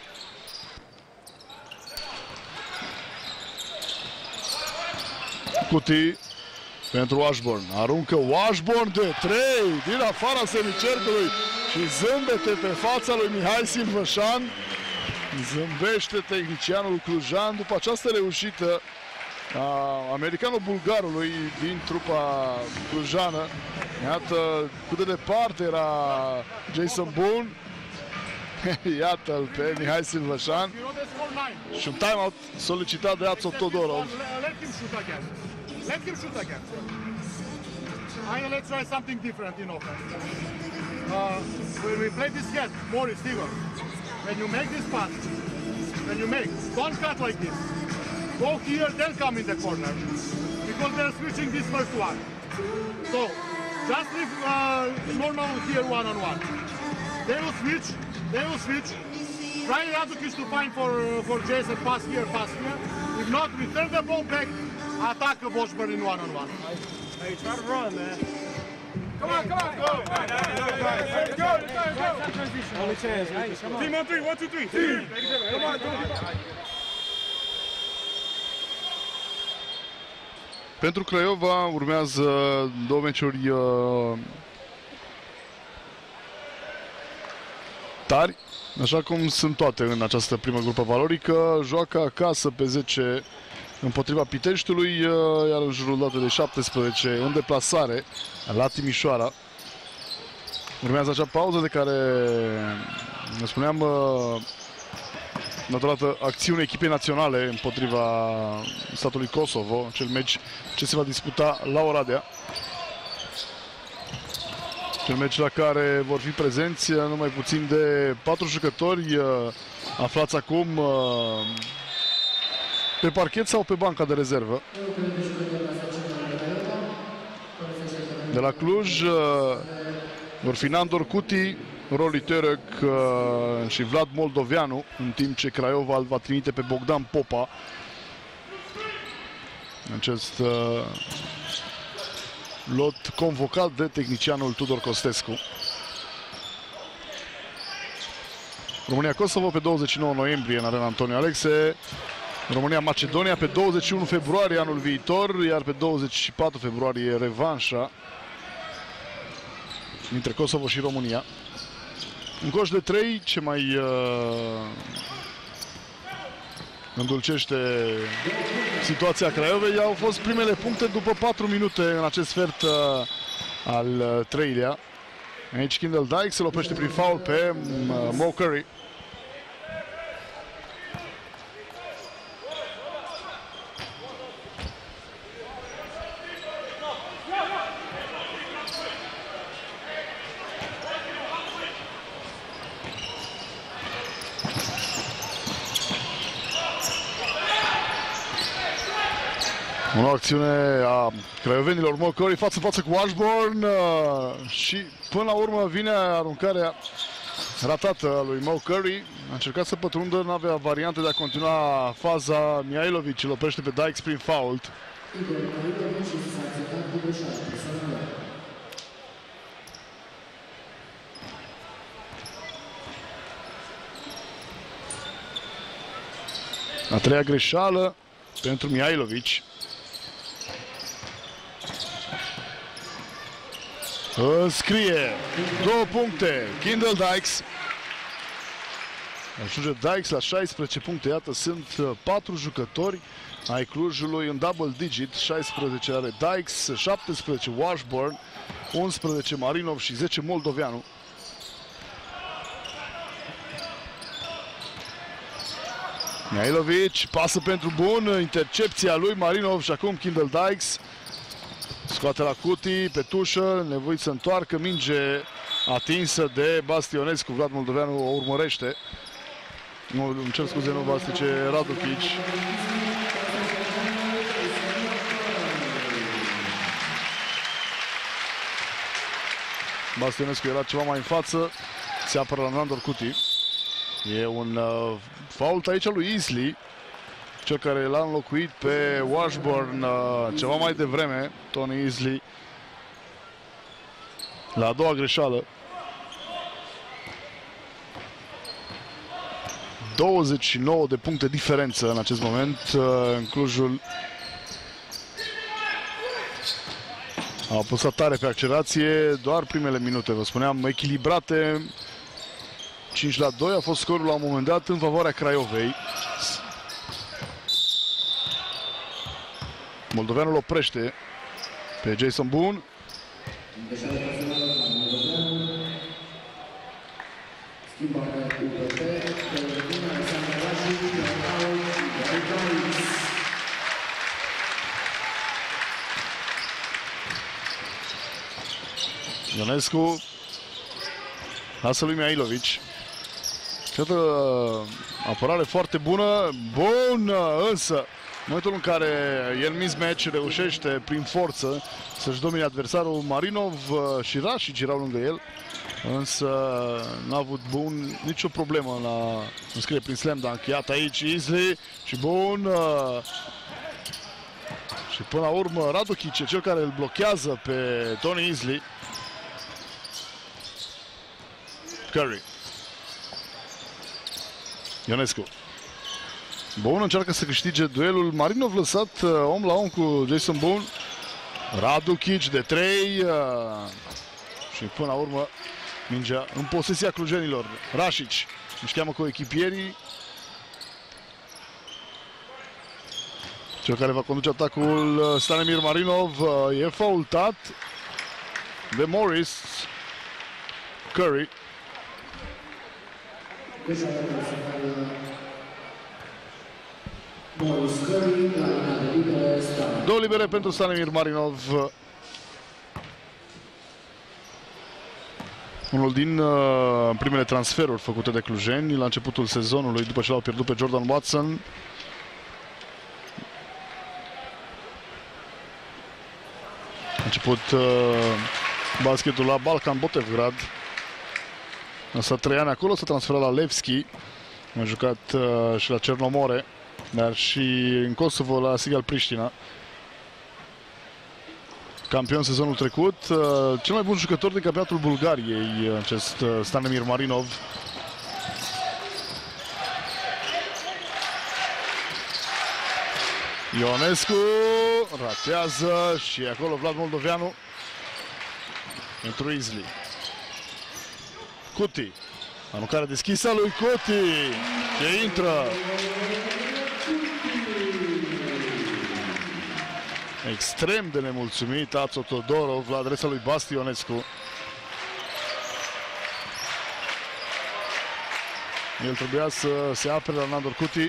Cuti pentru Washburn. Aruncă Washburn de trei din afara semicercului și zâmbete pe fața lui Mihai Silvășan. Zâmbește tehnicianul clujan după această reușită a americano-bulgarului din trupa clujană. Iată cât de departe era Jason Boone. Iată-l pe Mihai Silvășan. Și un timeout solicitat de Ațo Todorov. Let him shoot again. And let's try something different in offense. Uh, when we play this get, Morris, Igor, when you make this pass, when you make, don't cut like this. Go here, then come in the corner. Because they're switching this first one. So, just leave uh, normal here one-on-one. They will switch, they will switch. Try Radukic to find for, uh, for Jason, pass here, pass here. If not, return the ball back. Attack Washburn in one-on-one. Hey, try to run, man. Come on, come on, go! Let's go, let's go, let's go! Only chance, Lucas. Come on. Team on three, one, two, three. Come on, come on. Pentru Craiova urmează două meciuri uh, tari, așa cum sunt toate în această primă grupă valorică. Joacă acasă pe zece împotriva Piteștiului, iar în jurul dată de șaptesprezece în deplasare la Timișoara. Urmează acea pauză de care ne spuneam datorată acțiunii echipei naționale împotriva statului Kosovo, cel meci ce se va disputa la Oradea. Cel meci la care vor fi prezenți numai puțin de patru jucători aflați acum pe parchet sau pe banca de rezervă. De la Cluj vor fi Nandor Cuti, Roli Terec și Vlad Moldoveanu, în timp ce Craiova îl va trimite pe Bogdan Popa. Acest lot convocat de tehnicianul Tudor Costescu. România-Kosovo pe douăzeci și nouă noiembrie în Arena Antonio Alexe. România-Macedonia pe douăzeci și unu februarie anul viitor, iar pe douăzeci și patru februarie revanșa dintre Kosovo și România. Un coș de trei, ce mai uh, îndulcește situația Craiovei. Au fost primele puncte după patru minute în acest sfert uh, al uh, treilea. Aici Kendall Dykes se lopește prin foul pe uh, Mo Curry. O acțiune a craiovenilor, Mo Curry față-față cu Washburn și până la urmă vine aruncarea ratată a lui Mo Curry. A încercat să pătrundă, n-avea variante de a continua faza. Mihailovic îl oprește pe Dykes prin foul. A treia greșeală pentru Mihailovic. Scrie două puncte Kendall Dykes. Ajunge Dykes la șaisprezece puncte. Iată, sunt patru jucători ai Clujului în double digit. șaisprezece are Dykes, șaptesprezece Washburn, unsprezece Marinov și zece Moldoveanu. Mihailovic pasă pentru bun, intercepția lui Marinov și acum Kendall Dykes scoate la cutii, pe tușă, nevoit să întoarcă, minge atinsă de Bastionescu. Vlad Moldoveanu o urmărește. Nu, îmi cer scuze, nu Bastice, Radukic. Bastionescu era ceva mai în față, se apără la Nandor Cuti. E un uh, fault aici lui Isley, cel care l-a înlocuit pe Washburn uh, ceva mai devreme, Tony Isley, la a doua greșeală. douăzeci și nouă de puncte diferență în acest moment. Uh, în Clujul a apăsat tare pe accelerație, doar primele minute, vă spuneam, echilibrate. cinci la doi a fost scorul la un moment dat în favoarea Craiovei. Moldoveanul îl oprește pe Jason Boone. Ionescu lasă lui Mihailovic. Cred că apărare foarte bună. Bun, însă în momentul în care el mismatch reușește prin forță să-și domine adversarul, Marinov și Rașic erau lângă el, însă n-a avut Bun nicio problemă la înscrie prin slam dunk. Iată aici Isley și Bun. Și până la urmă Radukic, cel care îl blochează pe Tony Isley. Curry. Ionescu. Bun încearcă să câștige duelul. Marinov lăsat uh, om la om cu Jason Boone. Radukic de trei. Uh, și până la urmă mingea în posesia clujenilor. Rașic își cheamă cu echipierii. Cel care va conduce atacul, uh, Stanimir Marinov, uh, e faultat de Morris. Curry. Două libere pentru Stanimir Marinov. Unul din uh, primele transferuri făcute de clujeni la începutul sezonului, după ce l-au pierdut pe Jordan Watson. A început uh, basketul la Balkan Botevgrad. A stat trei ani acolo, s-a transferat la Levski. A jucat uh, și la Cernomore, dar și în Kosovo la Sigal Priștina. Campion sezonul trecut. Uh, cel mai bun jucător din campionatul Bulgariei, acest uh, Stanimir Marinov. Ionescu ratează și acolo Vlad Moldoveanu pentru Isley. Cuti. Aruncare deschisă a lui Cuti. Ce intră. Extrem de nemulțumit Ațo Todorov la adresa lui Bastionescu. El trebuia să se apere la Nandor Cuti.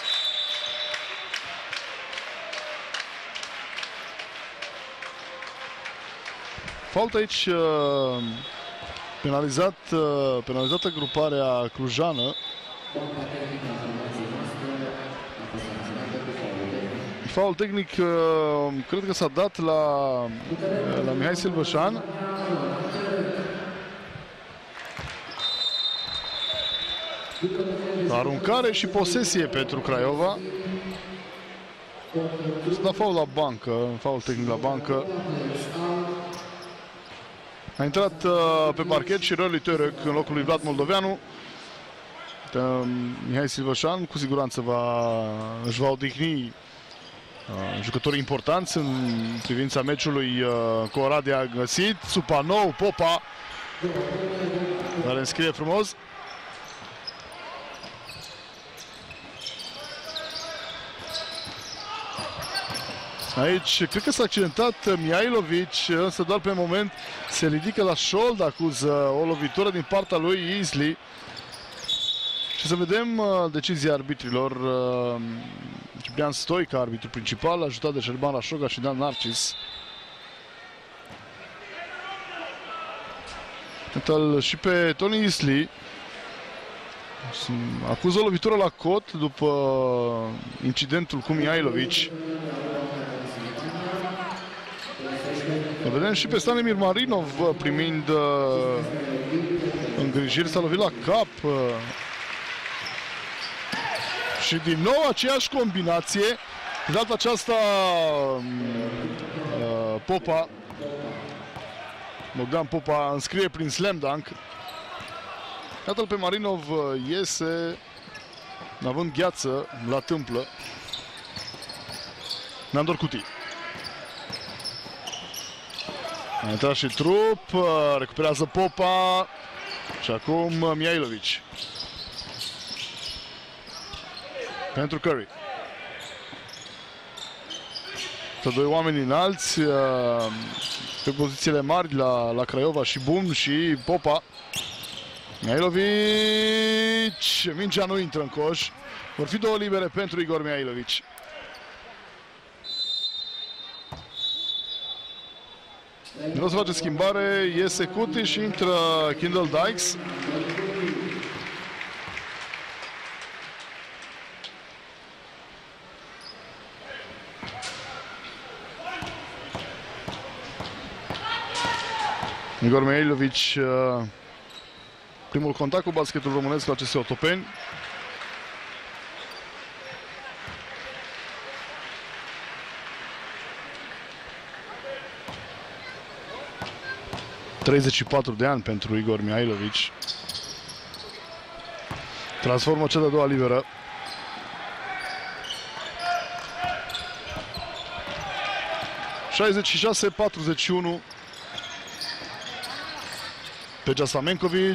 Fault aici. Penalizat, penalizată gruparea clujană. Faul tehnic, cred că s-a dat la, la Mihai Silvășan. Aruncare și posesie pentru Craiova. S-a dat faul la bancă, faul tehnic la bancă. A intrat uh, pe parchet și Răului Teorec în locul lui Vlad Moldoveanu. Uh, Mihai Silvășan cu siguranță va, își va odihni uh, jucătorii importanți în privința meciului uh, cu Oradea. A găsit Supanou, Popa, care înscrie frumos. Aici cred că s-a accidentat Mihailovic, însă doar pe moment se ridică la șold, acuză o lovitură din partea lui Isli. Și să vedem uh, decizia arbitrilor. Uh, Ciprian Stoica, arbitru principal, ajutat de Șerban Rașoga și Dan Narcis. Iată-l și pe Tony Isli. Acuză o lovitură la cot după incidentul cu Mihailovic. Vedem și pe Stanimir Marinov primind uh, îngrijiri, s-a lovit la cap. Uh, și din nou aceeași combinație. De data aceasta uh, Popa, Bogdan Popa înscrie prin slam dunk. Iată-l pe Marinov, iese având gheață la tâmplă. Nandor Cutii. A intrat și trup, recuperează Popa și acum Mihailovic. Pentru Curry. Doi oameni înalți pe pozițiile mari la, la Craiova, și Bun și Popa. Mihailovic, mingea nu intră în coș. Vor fi două libere pentru Igor Mihailovic. Nu se face schimbare, iese Cuti și intră Kendall Dykes. Igor Mihailovic, primul contact cu basketul românesc la C S Otopeni. treizeci și patru de ani pentru Igor Mihailovic. Transformă cea de-a doua liberă. șaizeci și șase patruzeci și unu. Peja Stamenkovic.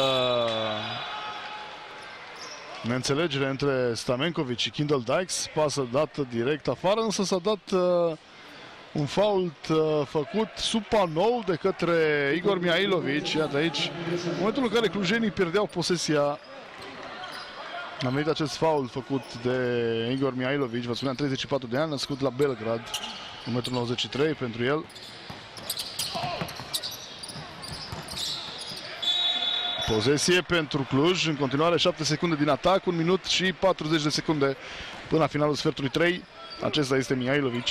Neînțelegere între Stamenkovic și Kendall Dykes. Pasă dată direct afară, însă s-a dat un fault uh, făcut Supanou de către Igor Mihailovic. Iată aici, în momentul în care clujenii pierdeau posesia, a venit acest fault făcut de Igor Mihailovic. Vă spuneam, treizeci și patru de ani, născut la Belgrad, un metru nouăzeci și trei pentru el. Posesie pentru Cluj, în continuare șapte secunde din atac, un minut și patruzeci de secunde până la finalul sfertului trei. Acesta este Mihailovic.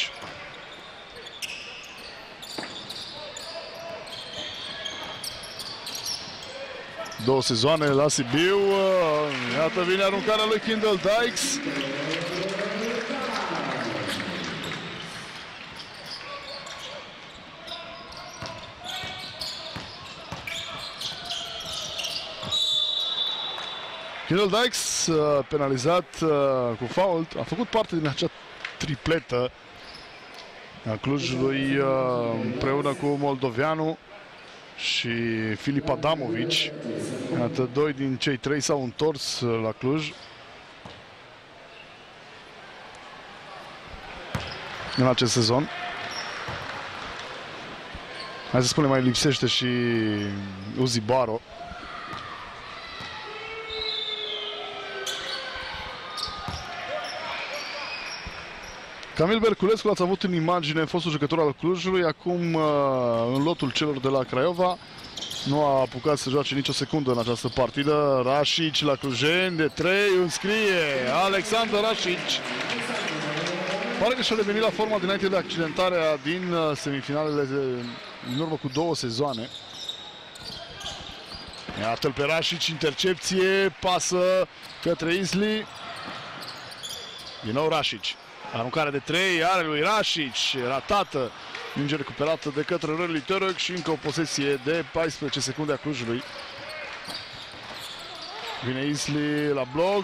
Două sezoane la Sibiu. Iată vine aruncarea lui Kendall Dykes. Kendall Dykes penalizat cu fault. A făcut parte din acea tripletă a Clujului împreună cu Moldoveanu și Filip Adamovic. Iată, doi din cei trei s-au întors la Cluj în acest sezon. Hai să spunem, mai lipsește și Uzi Baro. Camil Berculescu l-ați avut în imagine, fostul jucător al Clujului, acum în lotul celor de la Craiova. Nu a apucat să joace nicio secundă în această partidă. Rașic la clujeni de trei, înscrie Alexandru Rașic. Pare că și-a revenit la forma dinainte de accidentarea din semifinalele în urmă cu două sezoane. Iată-l pe Rasic, intercepție, pasă către Isley. Din nou Rasic. Aruncare de trei, are lui Rasic, ratată. Minge recuperată de către Râli Tărăc și încă o posesie de paisprezece secunde a Clujului. Vine Isley la bloc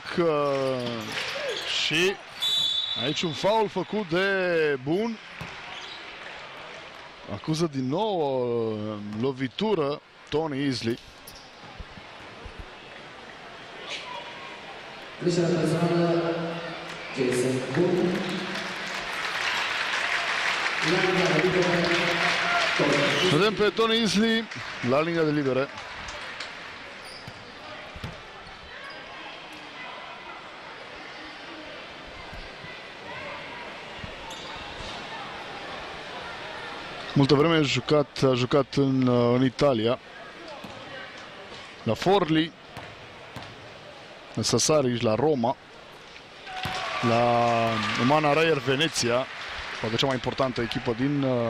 și aici un foul făcut de Bun. Acuză din nou o lovitură Tony Isley. Vedem pe Tony Isley la linia de libere. Multă vreme a jucat, a jucat în, în Italia, la Forli, la Sassari, la Roma, la Umana Rayer Veneția, poate cea mai importantă echipă din uh,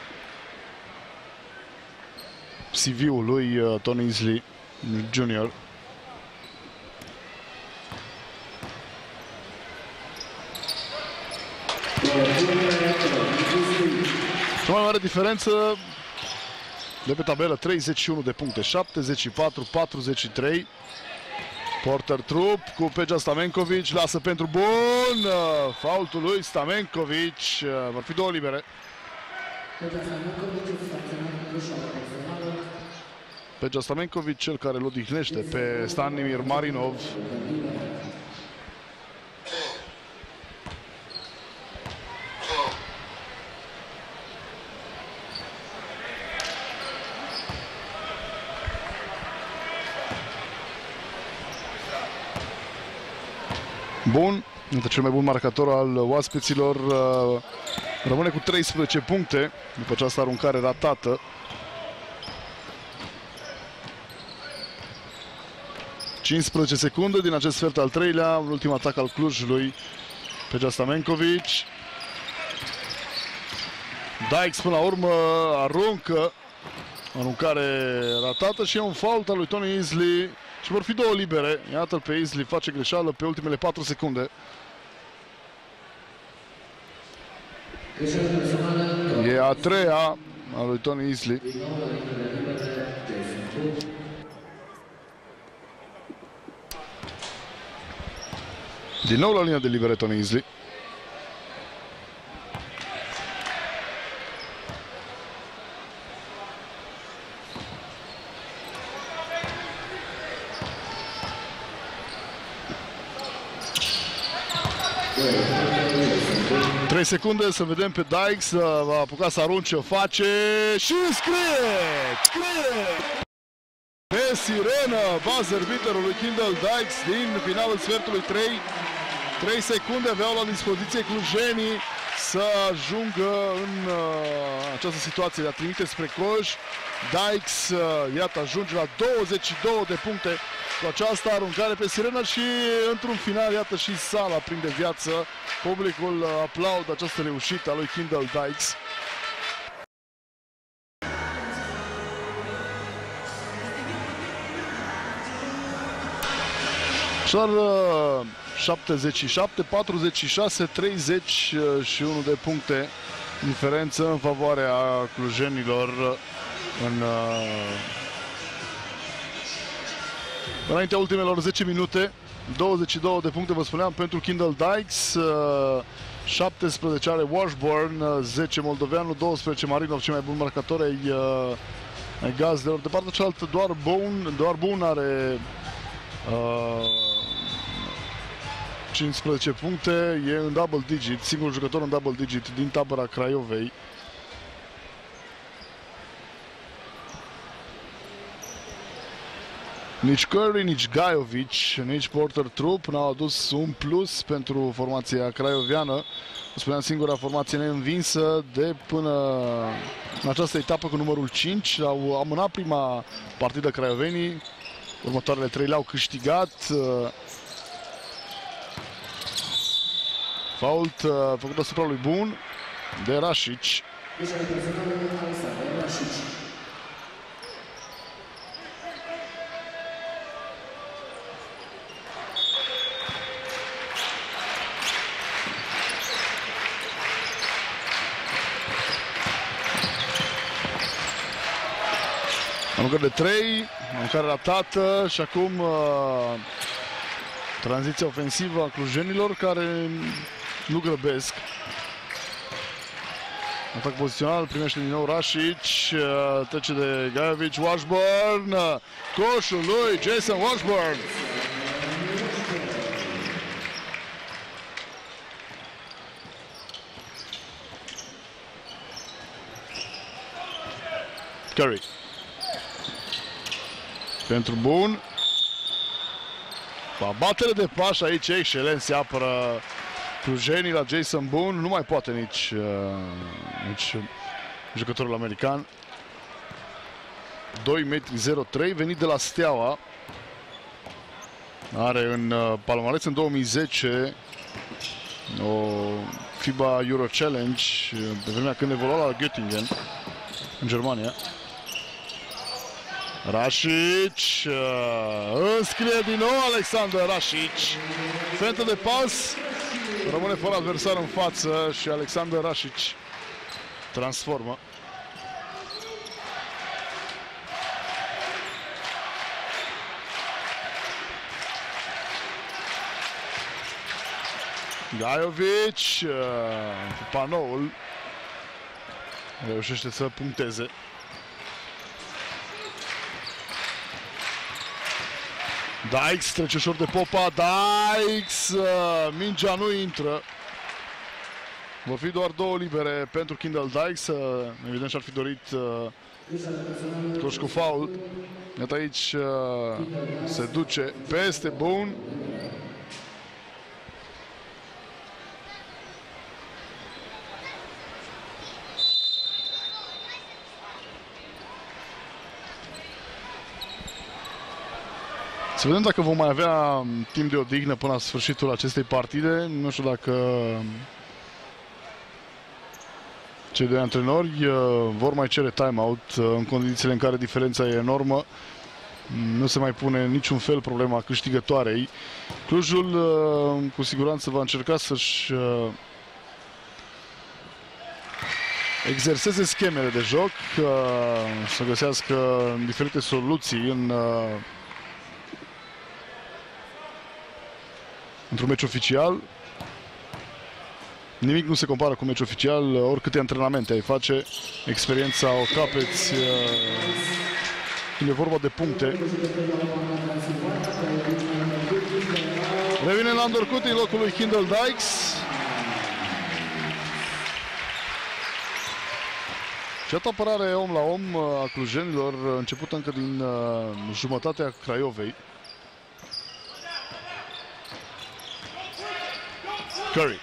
C V-ul lui uh, Tony Isley Junior. Cea mai mare diferență de pe tabelă, treizeci și unu de puncte, șaptezeci și patru patruzeci și trei. Porter Trup cu Peja Stamenkovic, lasă pentru Bun, faultul lui Stamenkovic, vor fi două libere. Peja Stamenkovic, cel care îl odihnește pe Stanimir Marinov. Bun, între cel mai bun marcator al oaspeților, rămâne cu treisprezece puncte după această aruncare ratată. cincisprezece secunde din acest sfert al treilea, ultim atac al Clujului, Peja Stamenkovic. Dykes până la urmă aruncă, aruncare ratată și e un fault al lui Tony Isley. Și vor fi două libere. Iată-l pe Isley, face greșeală pe ultimele patru secunde. E a treia a lui Tony Isley. Din nou la linia de libere Tony Isley. trei secunde să vedem pe Dykes, va apuca să arunce, o face și scrie! Scrie! Pe sirenă, buzzer beater-ul lui Kendall Dykes din finalul sfertului trei. trei secunde aveau la dispoziție clujenii să ajungă în uh, această situație de a trimite spre Cluj. Dykes, uh, iată, ajunge la douăzeci și două de puncte cu această aruncare pe sirenă și într-un final, iată, și sala prinde viață. Publicul uh, aplaudă această reușită a lui Kendall Dykes. Așadar, uh, șaptezeci și șapte patruzeci și șase, treizeci și unu de puncte diferență în favoarea clujenilor în uh, înaintea ultimelor zece minute. Douăzeci și două de puncte, vă spuneam, pentru Kendall Dykes, uh, șaptesprezece are Washburn, zece moldoveanul, doisprezece Marinov, cei mai buni marcatori ai, uh, ai gazdelor. De partea cealaltă doar Bun, doar Bun are uh, cincisprezece puncte, e în double digit, singurul jucător în double digit din tabăra Craiovei. Nici Curry, nici Gajovic, nici Porter Trup n-au adus un plus pentru formația craioveană. Spuneam, singura formație neînvinsă de până în această etapă cu numărul cinci. Au amânat prima partidă craiovenii, următoarele trei le-au câștigat. Fault uh, făcut asupra lui Bun de Rasic. Aruncări de trei, aruncare ratată și acum uh, tranziția ofensivă a clujenilor care nu grăbesc. Atac pozițional, primește din nou Rasic, uh, trece de Gajovic, Washburn, uh, coșul lui Jason Washburn. Curry. Pentru Bun. Batere de paș aici, excelent, se apără clujenii la Jason Bun. Nu mai poate nici, uh, nici jucătorul american. doi metri zero trei, venit de la Steaua. Are în uh, palmareț în două mii zece o FIBA Euro Challenge, pe vremea când evolua la Göttingen, în Germania. Rasic, înscrie din nou Alexander Rasic. Fentă de pas, rămâne fără adversar în față și Alexander Rasic transformă. Gajovic, panoul, reușește să puncteze. Dykes trece ușor de Popa, Dykes, uh, mingea nu intră. Vor fi doar două libere pentru Kendall Dykes, uh, evident și-ar fi dorit uh, toți cu foul. Iată aici uh, se duce peste Bun. Să vedem dacă vom mai avea timp de odihnă până la sfârșitul acestei partide. Nu știu dacă cei doi antrenori vor mai cere timeout în condițiile în care diferența e enormă. Nu se mai pune niciun fel problema câștigătoarei. Clujul cu siguranță va încerca să-și exerseze schemele de joc, să găsească diferite soluții în într-un meci oficial. Nimic nu se compară cu meci oficial, oricâte antrenamente ai face, experiența o capeți când e vorba de puncte. Revine la Andorcuti în locul lui Kendall Dykes. Și atât apărare om la om a clujenilor, început încă din uh, jumătatea Craiovei. Curry.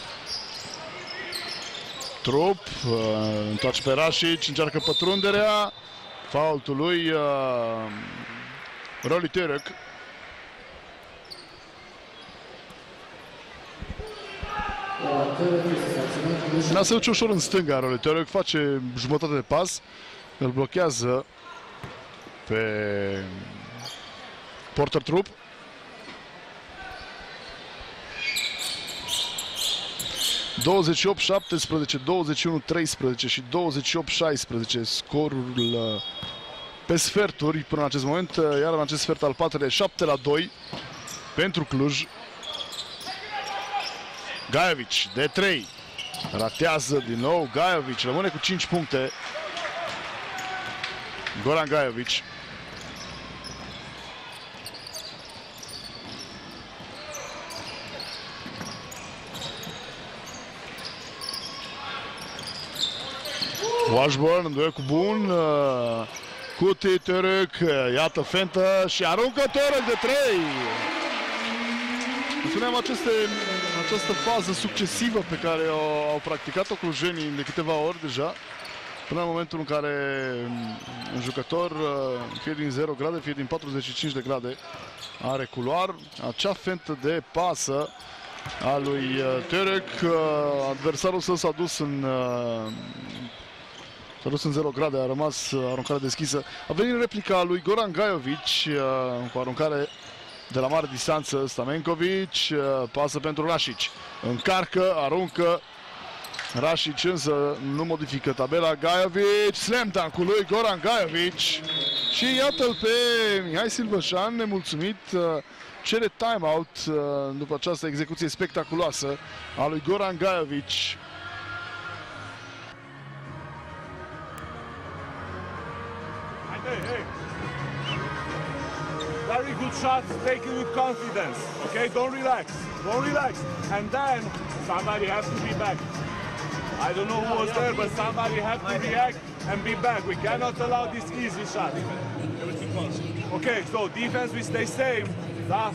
Trup, uh, întoarce pe Rasic, încearcă pătrunderea. Faultul lui uh, Roli Terek. N-a să duce ușor în stânga Roli Terek, face jumătate de pas, îl blochează pe Porter Trup. douăzeci și opt șaptesprezece, douăzeci și unu treisprezece și douăzeci și opt șaisprezece scorul pe sferturi până în acest moment, iar în acest sfert al patrulea șapte la doi pentru Cluj. Gajovic de trei, ratează din nou Gajovic, rămâne cu cinci puncte. Goran Gajovic. Washburn în duel cu Bun, uh, Cuti, Terek, iată fentă și aruncă Terek de trei. Spuneam aceste, această fază succesivă pe care o, au practicat-o clujenii de câteva ori deja, până în momentul în care un jucător, fie din zero grade, fie din patruzeci și cinci de grade, are culoar. Acea fentă de pasă a lui Terek. Adversarul său s-a dus în s-a dus în zero grade, a rămas aruncare deschisă. A venit replica lui Goran Gajovic cu aruncare de la mare distanță. Stamenkovic pasă pentru Rasic. Încarcă, aruncă. Rasic însă nu modifică tabela. Gajovic, slam dunk-ul lui Goran Gajovic. Și iată-l pe Mihai Silvășan, nemulțumit, cere timeout după această execuție spectaculoasă a lui Goran Gajovic. Hey, hey. Very good shots, take it with confidence. Okay, don't relax, don't relax. And then somebody has to be back. I don't know who was there, but somebody has to react and be back. We cannot allow this easy shot. Okay, so defense we stay same. That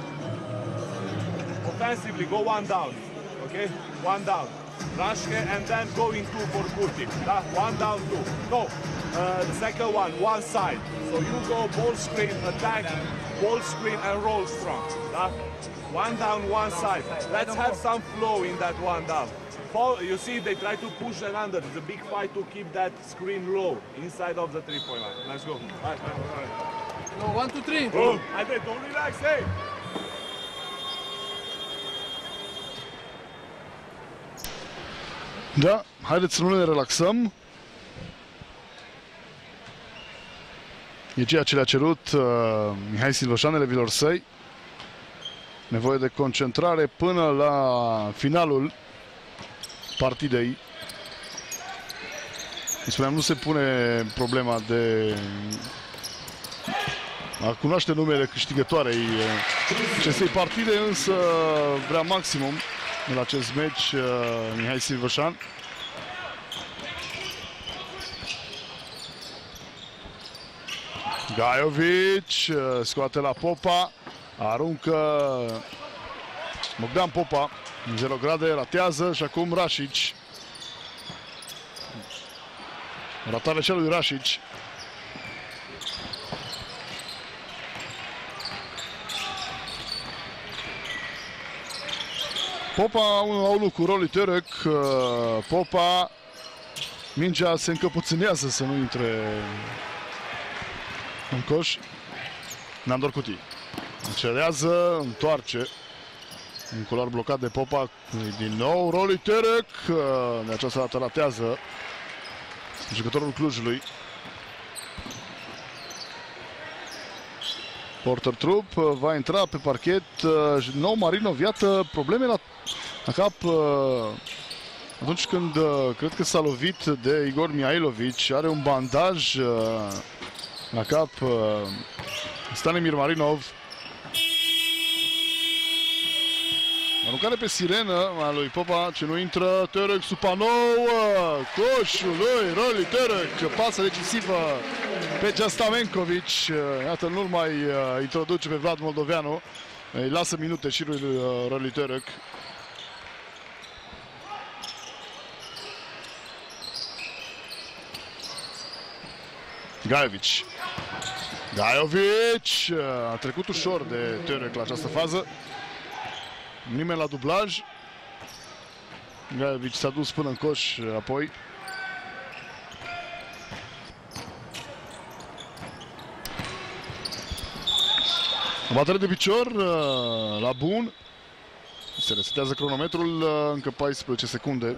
offensively go one down. Okay, one down. Rashke and then going two for Kurti. That one down two. No, uh, the second one, one side. So you go ball screen, attack, ball screen and roll strong. That one down, one side. Let's have some flow in that one down. You see, they try to push and under. It's a big fight to keep that screen low inside of the three-point line. Let's go. Right, right, right. No, one, two, three. Oh, I did. Don't relax, hey. Da, haideți să nu ne relaxăm. E ceea ce le-a cerut uh, Mihai Silvășan, elevilor săi. Nevoie de concentrare până la finalul partidei. Spuneam, nu se pune problema de a cunoaște numele câștigătoarei acestei partide, însă vrea maximum în acest meci uh, Mihai Silvășan. Gajovic uh, scoate la Popa, aruncă Bogdan Popa în zero grade, ratează și acum Rasic. Ratarea cea lui Rasic. Popa unu la unu cu Roli Terek. Popa, mingea se încăpățânează să nu intre în coș. Nandor Cutii încerează, întoarce. Un culoar blocat de Popa. Din nou Roli Terek. De această dată ratează jucătorul Clujului. Porter Trup va intra pe parchet. Nou Marinov, iată probleme la, la cap atunci când cred că s-a lovit de Igor Mihailovic. Are un bandaj la cap Stanimir Marinov. Aruncare pe sirenă a lui Popa, ce nu intră. Terek Supanov, coșul lui Roli Terek, pasă decisivă pe Stamenkovic. Iată, nu-l mai introduce pe Vlad Moldoveanu, îi lasă minute și lui Roli Terek. Gajovic. Gajovic a trecut ușor de Terek la această fază. Nimeni la dublaj. Gajovic s-a dus până în coș apoi. Batere de picior la bun. Se resetează cronometrul, încă paisprezece secunde.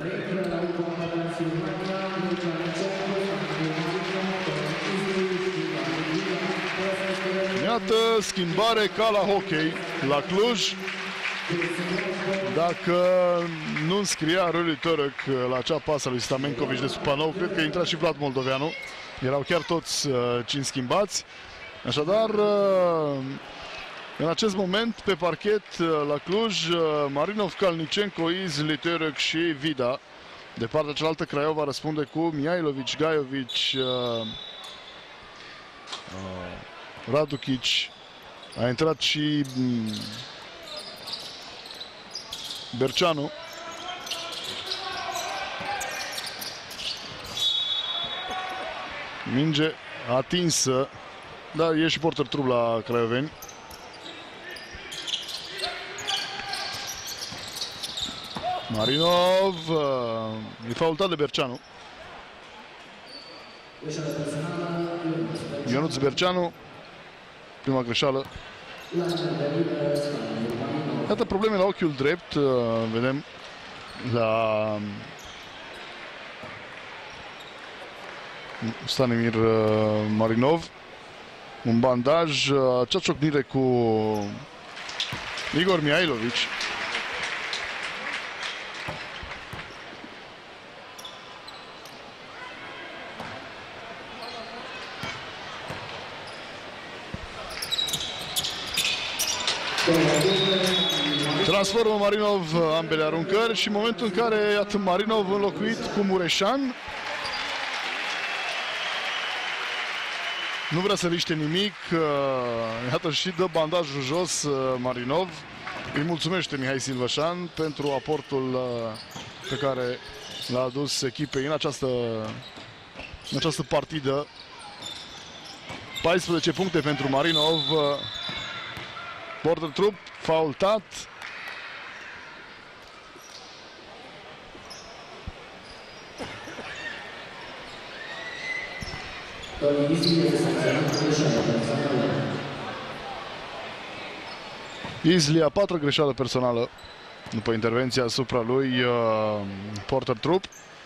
Iată, schimbare ca la hockey la Cluj. Dacă nu înscria Roli Terek la acea pasă lui Stamenkovic de Supanov, cred că intra și Vlad Moldoveanu. Erau chiar toți uh, cinci schimbați. Așadar, uh, în acest moment, pe parchet uh, la Cluj, uh, Marinov, Kalnicenko, Izli, Terek și Vida. De partea cealaltă, Craiova răspunde cu Mihailovic, Gajovic, uh, uh, Radukic. A intrat și um, Berceanu. Minge atinsă. Da, e și Porter Trup la craioveni. Marinov e faultat de Berceanu. Ionuț Berceanu, prima greșeală. Iată probleme la ochiul drept, vedem la Stanimir Marinov. Un bandaj, acea ciocnire cu Igor Mihailovic. Transformă Marinov ambele aruncări și în momentul în care, iată, Marinov înlocuit cu Mureșan. Nu vrea să riște nimic, iată, și dă bandajul jos Marinov. Îi mulțumește Mihai Silvășan pentru aportul pe care l-a adus echipei în această, în această partidă. paisprezece puncte pentru Marinov. Porter Trup, faultat. Isli a patra greșeală personală după intervenția asupra lui uh, Porter Trup.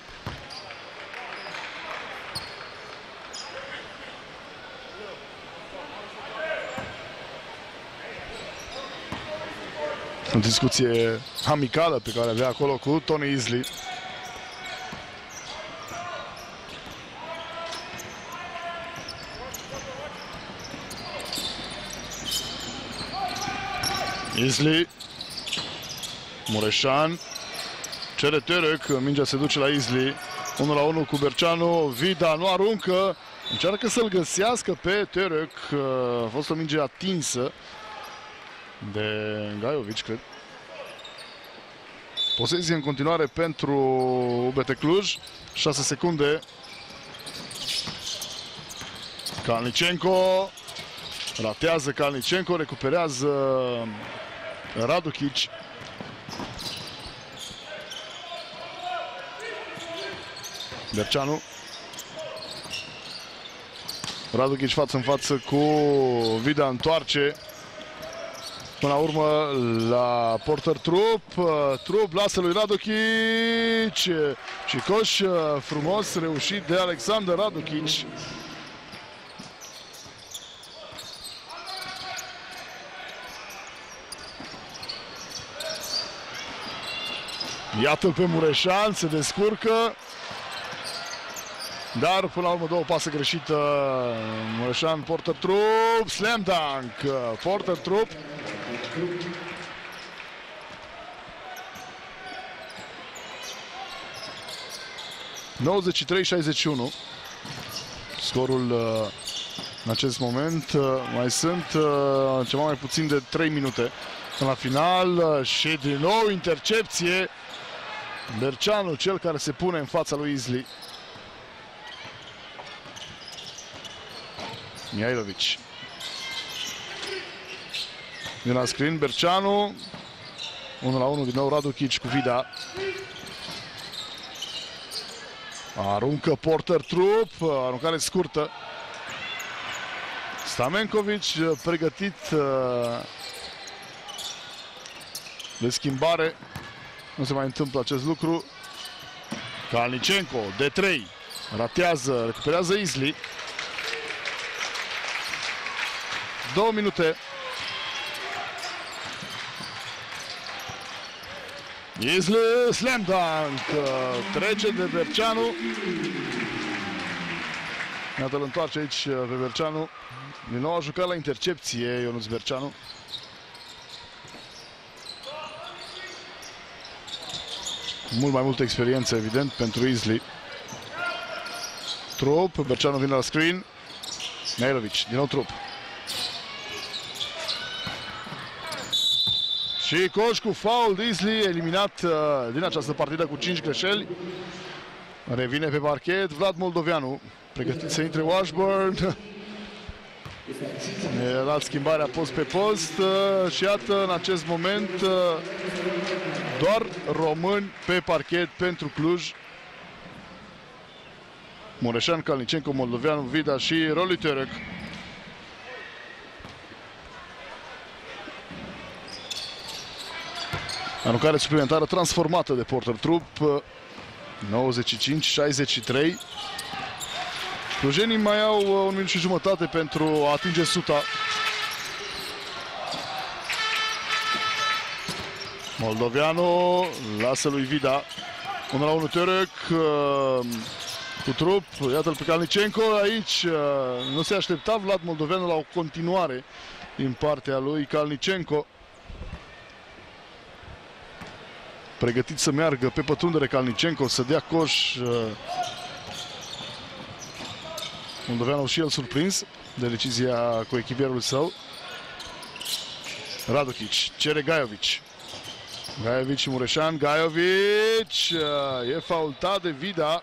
O discuție amicală pe care avea acolo cu Tony Isli. Isli, Mureșan, cere Terec, mingea se duce la Isli, unu la unu cu Berceanu, Vida nu aruncă, încearcă să-l găsească pe Terec, a fost o minge atinsă de Gaiovici, cred. Posesie în continuare pentru U B T Cluj, șase secunde. Kalnicenko, ratează Kalnicenko, recuperează Radukic. Berceanu. Radukic față în față cu Vida, întoarce. Până la urmă la Porter Trup. Trup lasă lui Radukic. Și coș frumos reușit de Alexander Radukic. Iată-l pe Mureșan, se descurcă. Dar până la urmă două pase greșită. Mureșan, Porter Trup, slam dunk. Porter Trup. nouăzeci și trei șaizeci și unu. Scorul în acest moment. Mai sunt ceva mai puțin de trei minute până la final. Și din nou intercepție. Berceanu, cel care se pune în fața lui Isli. Mihailovic. Din la screen, Berceanu. unu la unu din nou Radukic cu Vida. Aruncă Porter Trup, aruncare scurtă. Stamenkovic pregătit de schimbare. Nu se mai întâmplă acest lucru. Kalnicenko de trei. Ratează, recuperează Isli. Două minute. Isli, slam dunk. Trece de Berceanu. Iată-l întoarce aici pe Berceanu. Din nou a jucat la intercepție Ionuț Berceanu. Mult mai multă experiență, evident, pentru Isli. Trup, Berceanu vine la screen. Mihailovic, din nou Trup. Și coș cu foul, Isli eliminat uh, din această partidă cu cinci greșeli. Revine pe parchet Vlad Moldoveanu, pregătit să intre Washburn. Era schimbarea post pe post și iată, în acest moment, doar români pe parchet pentru Cluj. Mureșan, Kalnicenko, moldoveanul Vida și Roli Terek. Aruncare suplimentară transformată de Porter Trup. nouăzeci și cinci șaizeci și trei. Clujenii mai au un minut și jumătate pentru a atinge suta. Moldoveanu lasă lui Vida. unu la unu Terek cu Trup. Iată-l pe Kalnicenko. Aici nu se aștepta Vlad Moldoveanu la o continuare din partea lui Kalnicenko. Pregătit să meargă pe pătrundere Kalnicenko, să dea coș. Moldoveanu și el surprins de decizia coechipierului său. Radokic cere Gajovic. Gajovic și Mureșan. Gajovic e faultat de Vida.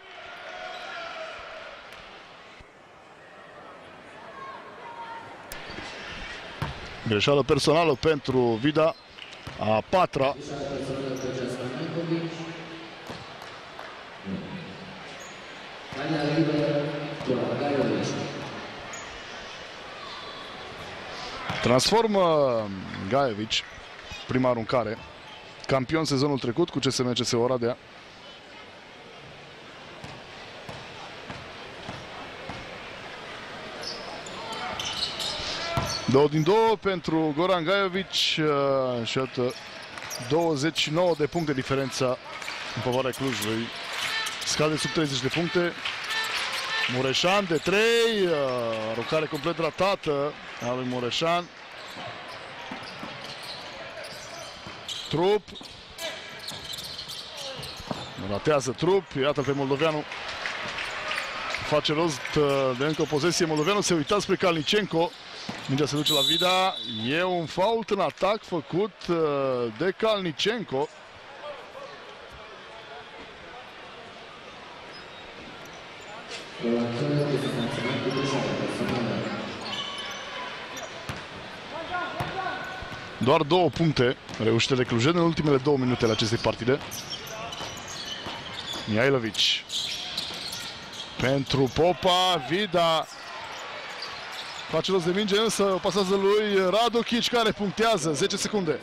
Greșeală personală pentru Vida, a patra. Transformă Gajovic, prima aruncare. Campion sezonul trecut cu C S M C S Oradea. Două din două pentru Goran Gajovic și iată douăzeci și nouă de puncte diferența în favoarea Clujului. Scade sub treizeci de puncte. Mureșan de trei, aruncare complet ratată a lui Mureșan. Trup. Ratează Trup, iată pe moldoveanu. Face rost de încă o posesie. Moldoveanu se uita spre Kalnicenko. Mingea se duce la Vida. E un fault în atac făcut de Kalnicenko. Doar două puncte reușite de clujeni în ultimele două minute ale acestei partide. Mihailovic pentru Popa. Vida face rost de minge, însă pasează lui Radokic, care punctează. zece secunde.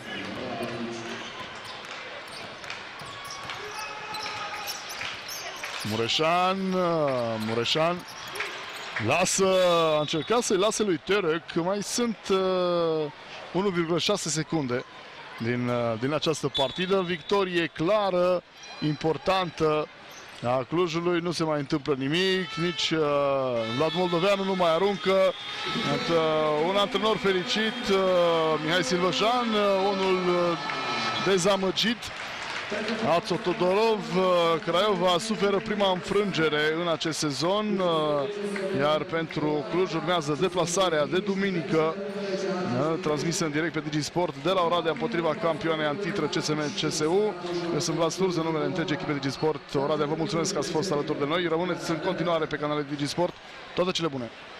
Mureșan, Mureșan lasă, a încercat să-i lase lui Terek. Mai sunt uh, unu virgulă șase secunde din, uh, din această partidă. Victorie clară, importantă a Clujului. Nu se mai întâmplă nimic, nici uh, Vlad Moldoveanu nu mai aruncă. Iată, un antrenor fericit, uh, Mihai Silvășan, uh, unul uh, dezamăgit. Ațo Todorov. Craiova suferă prima înfrângere în acest sezon, iar pentru Cluj urmează deplasarea de duminică, transmisă în direct pe Digi Sport de la Oradea împotriva campioanei în titră C S M C S U. Eu sunt Vlad Sturz, în numele întregii echipe Digi Sport Oradea. Vă mulțumesc că ați fost alături de noi. Rămâneți în continuare pe canalele Digi Sport. Toate cele bune!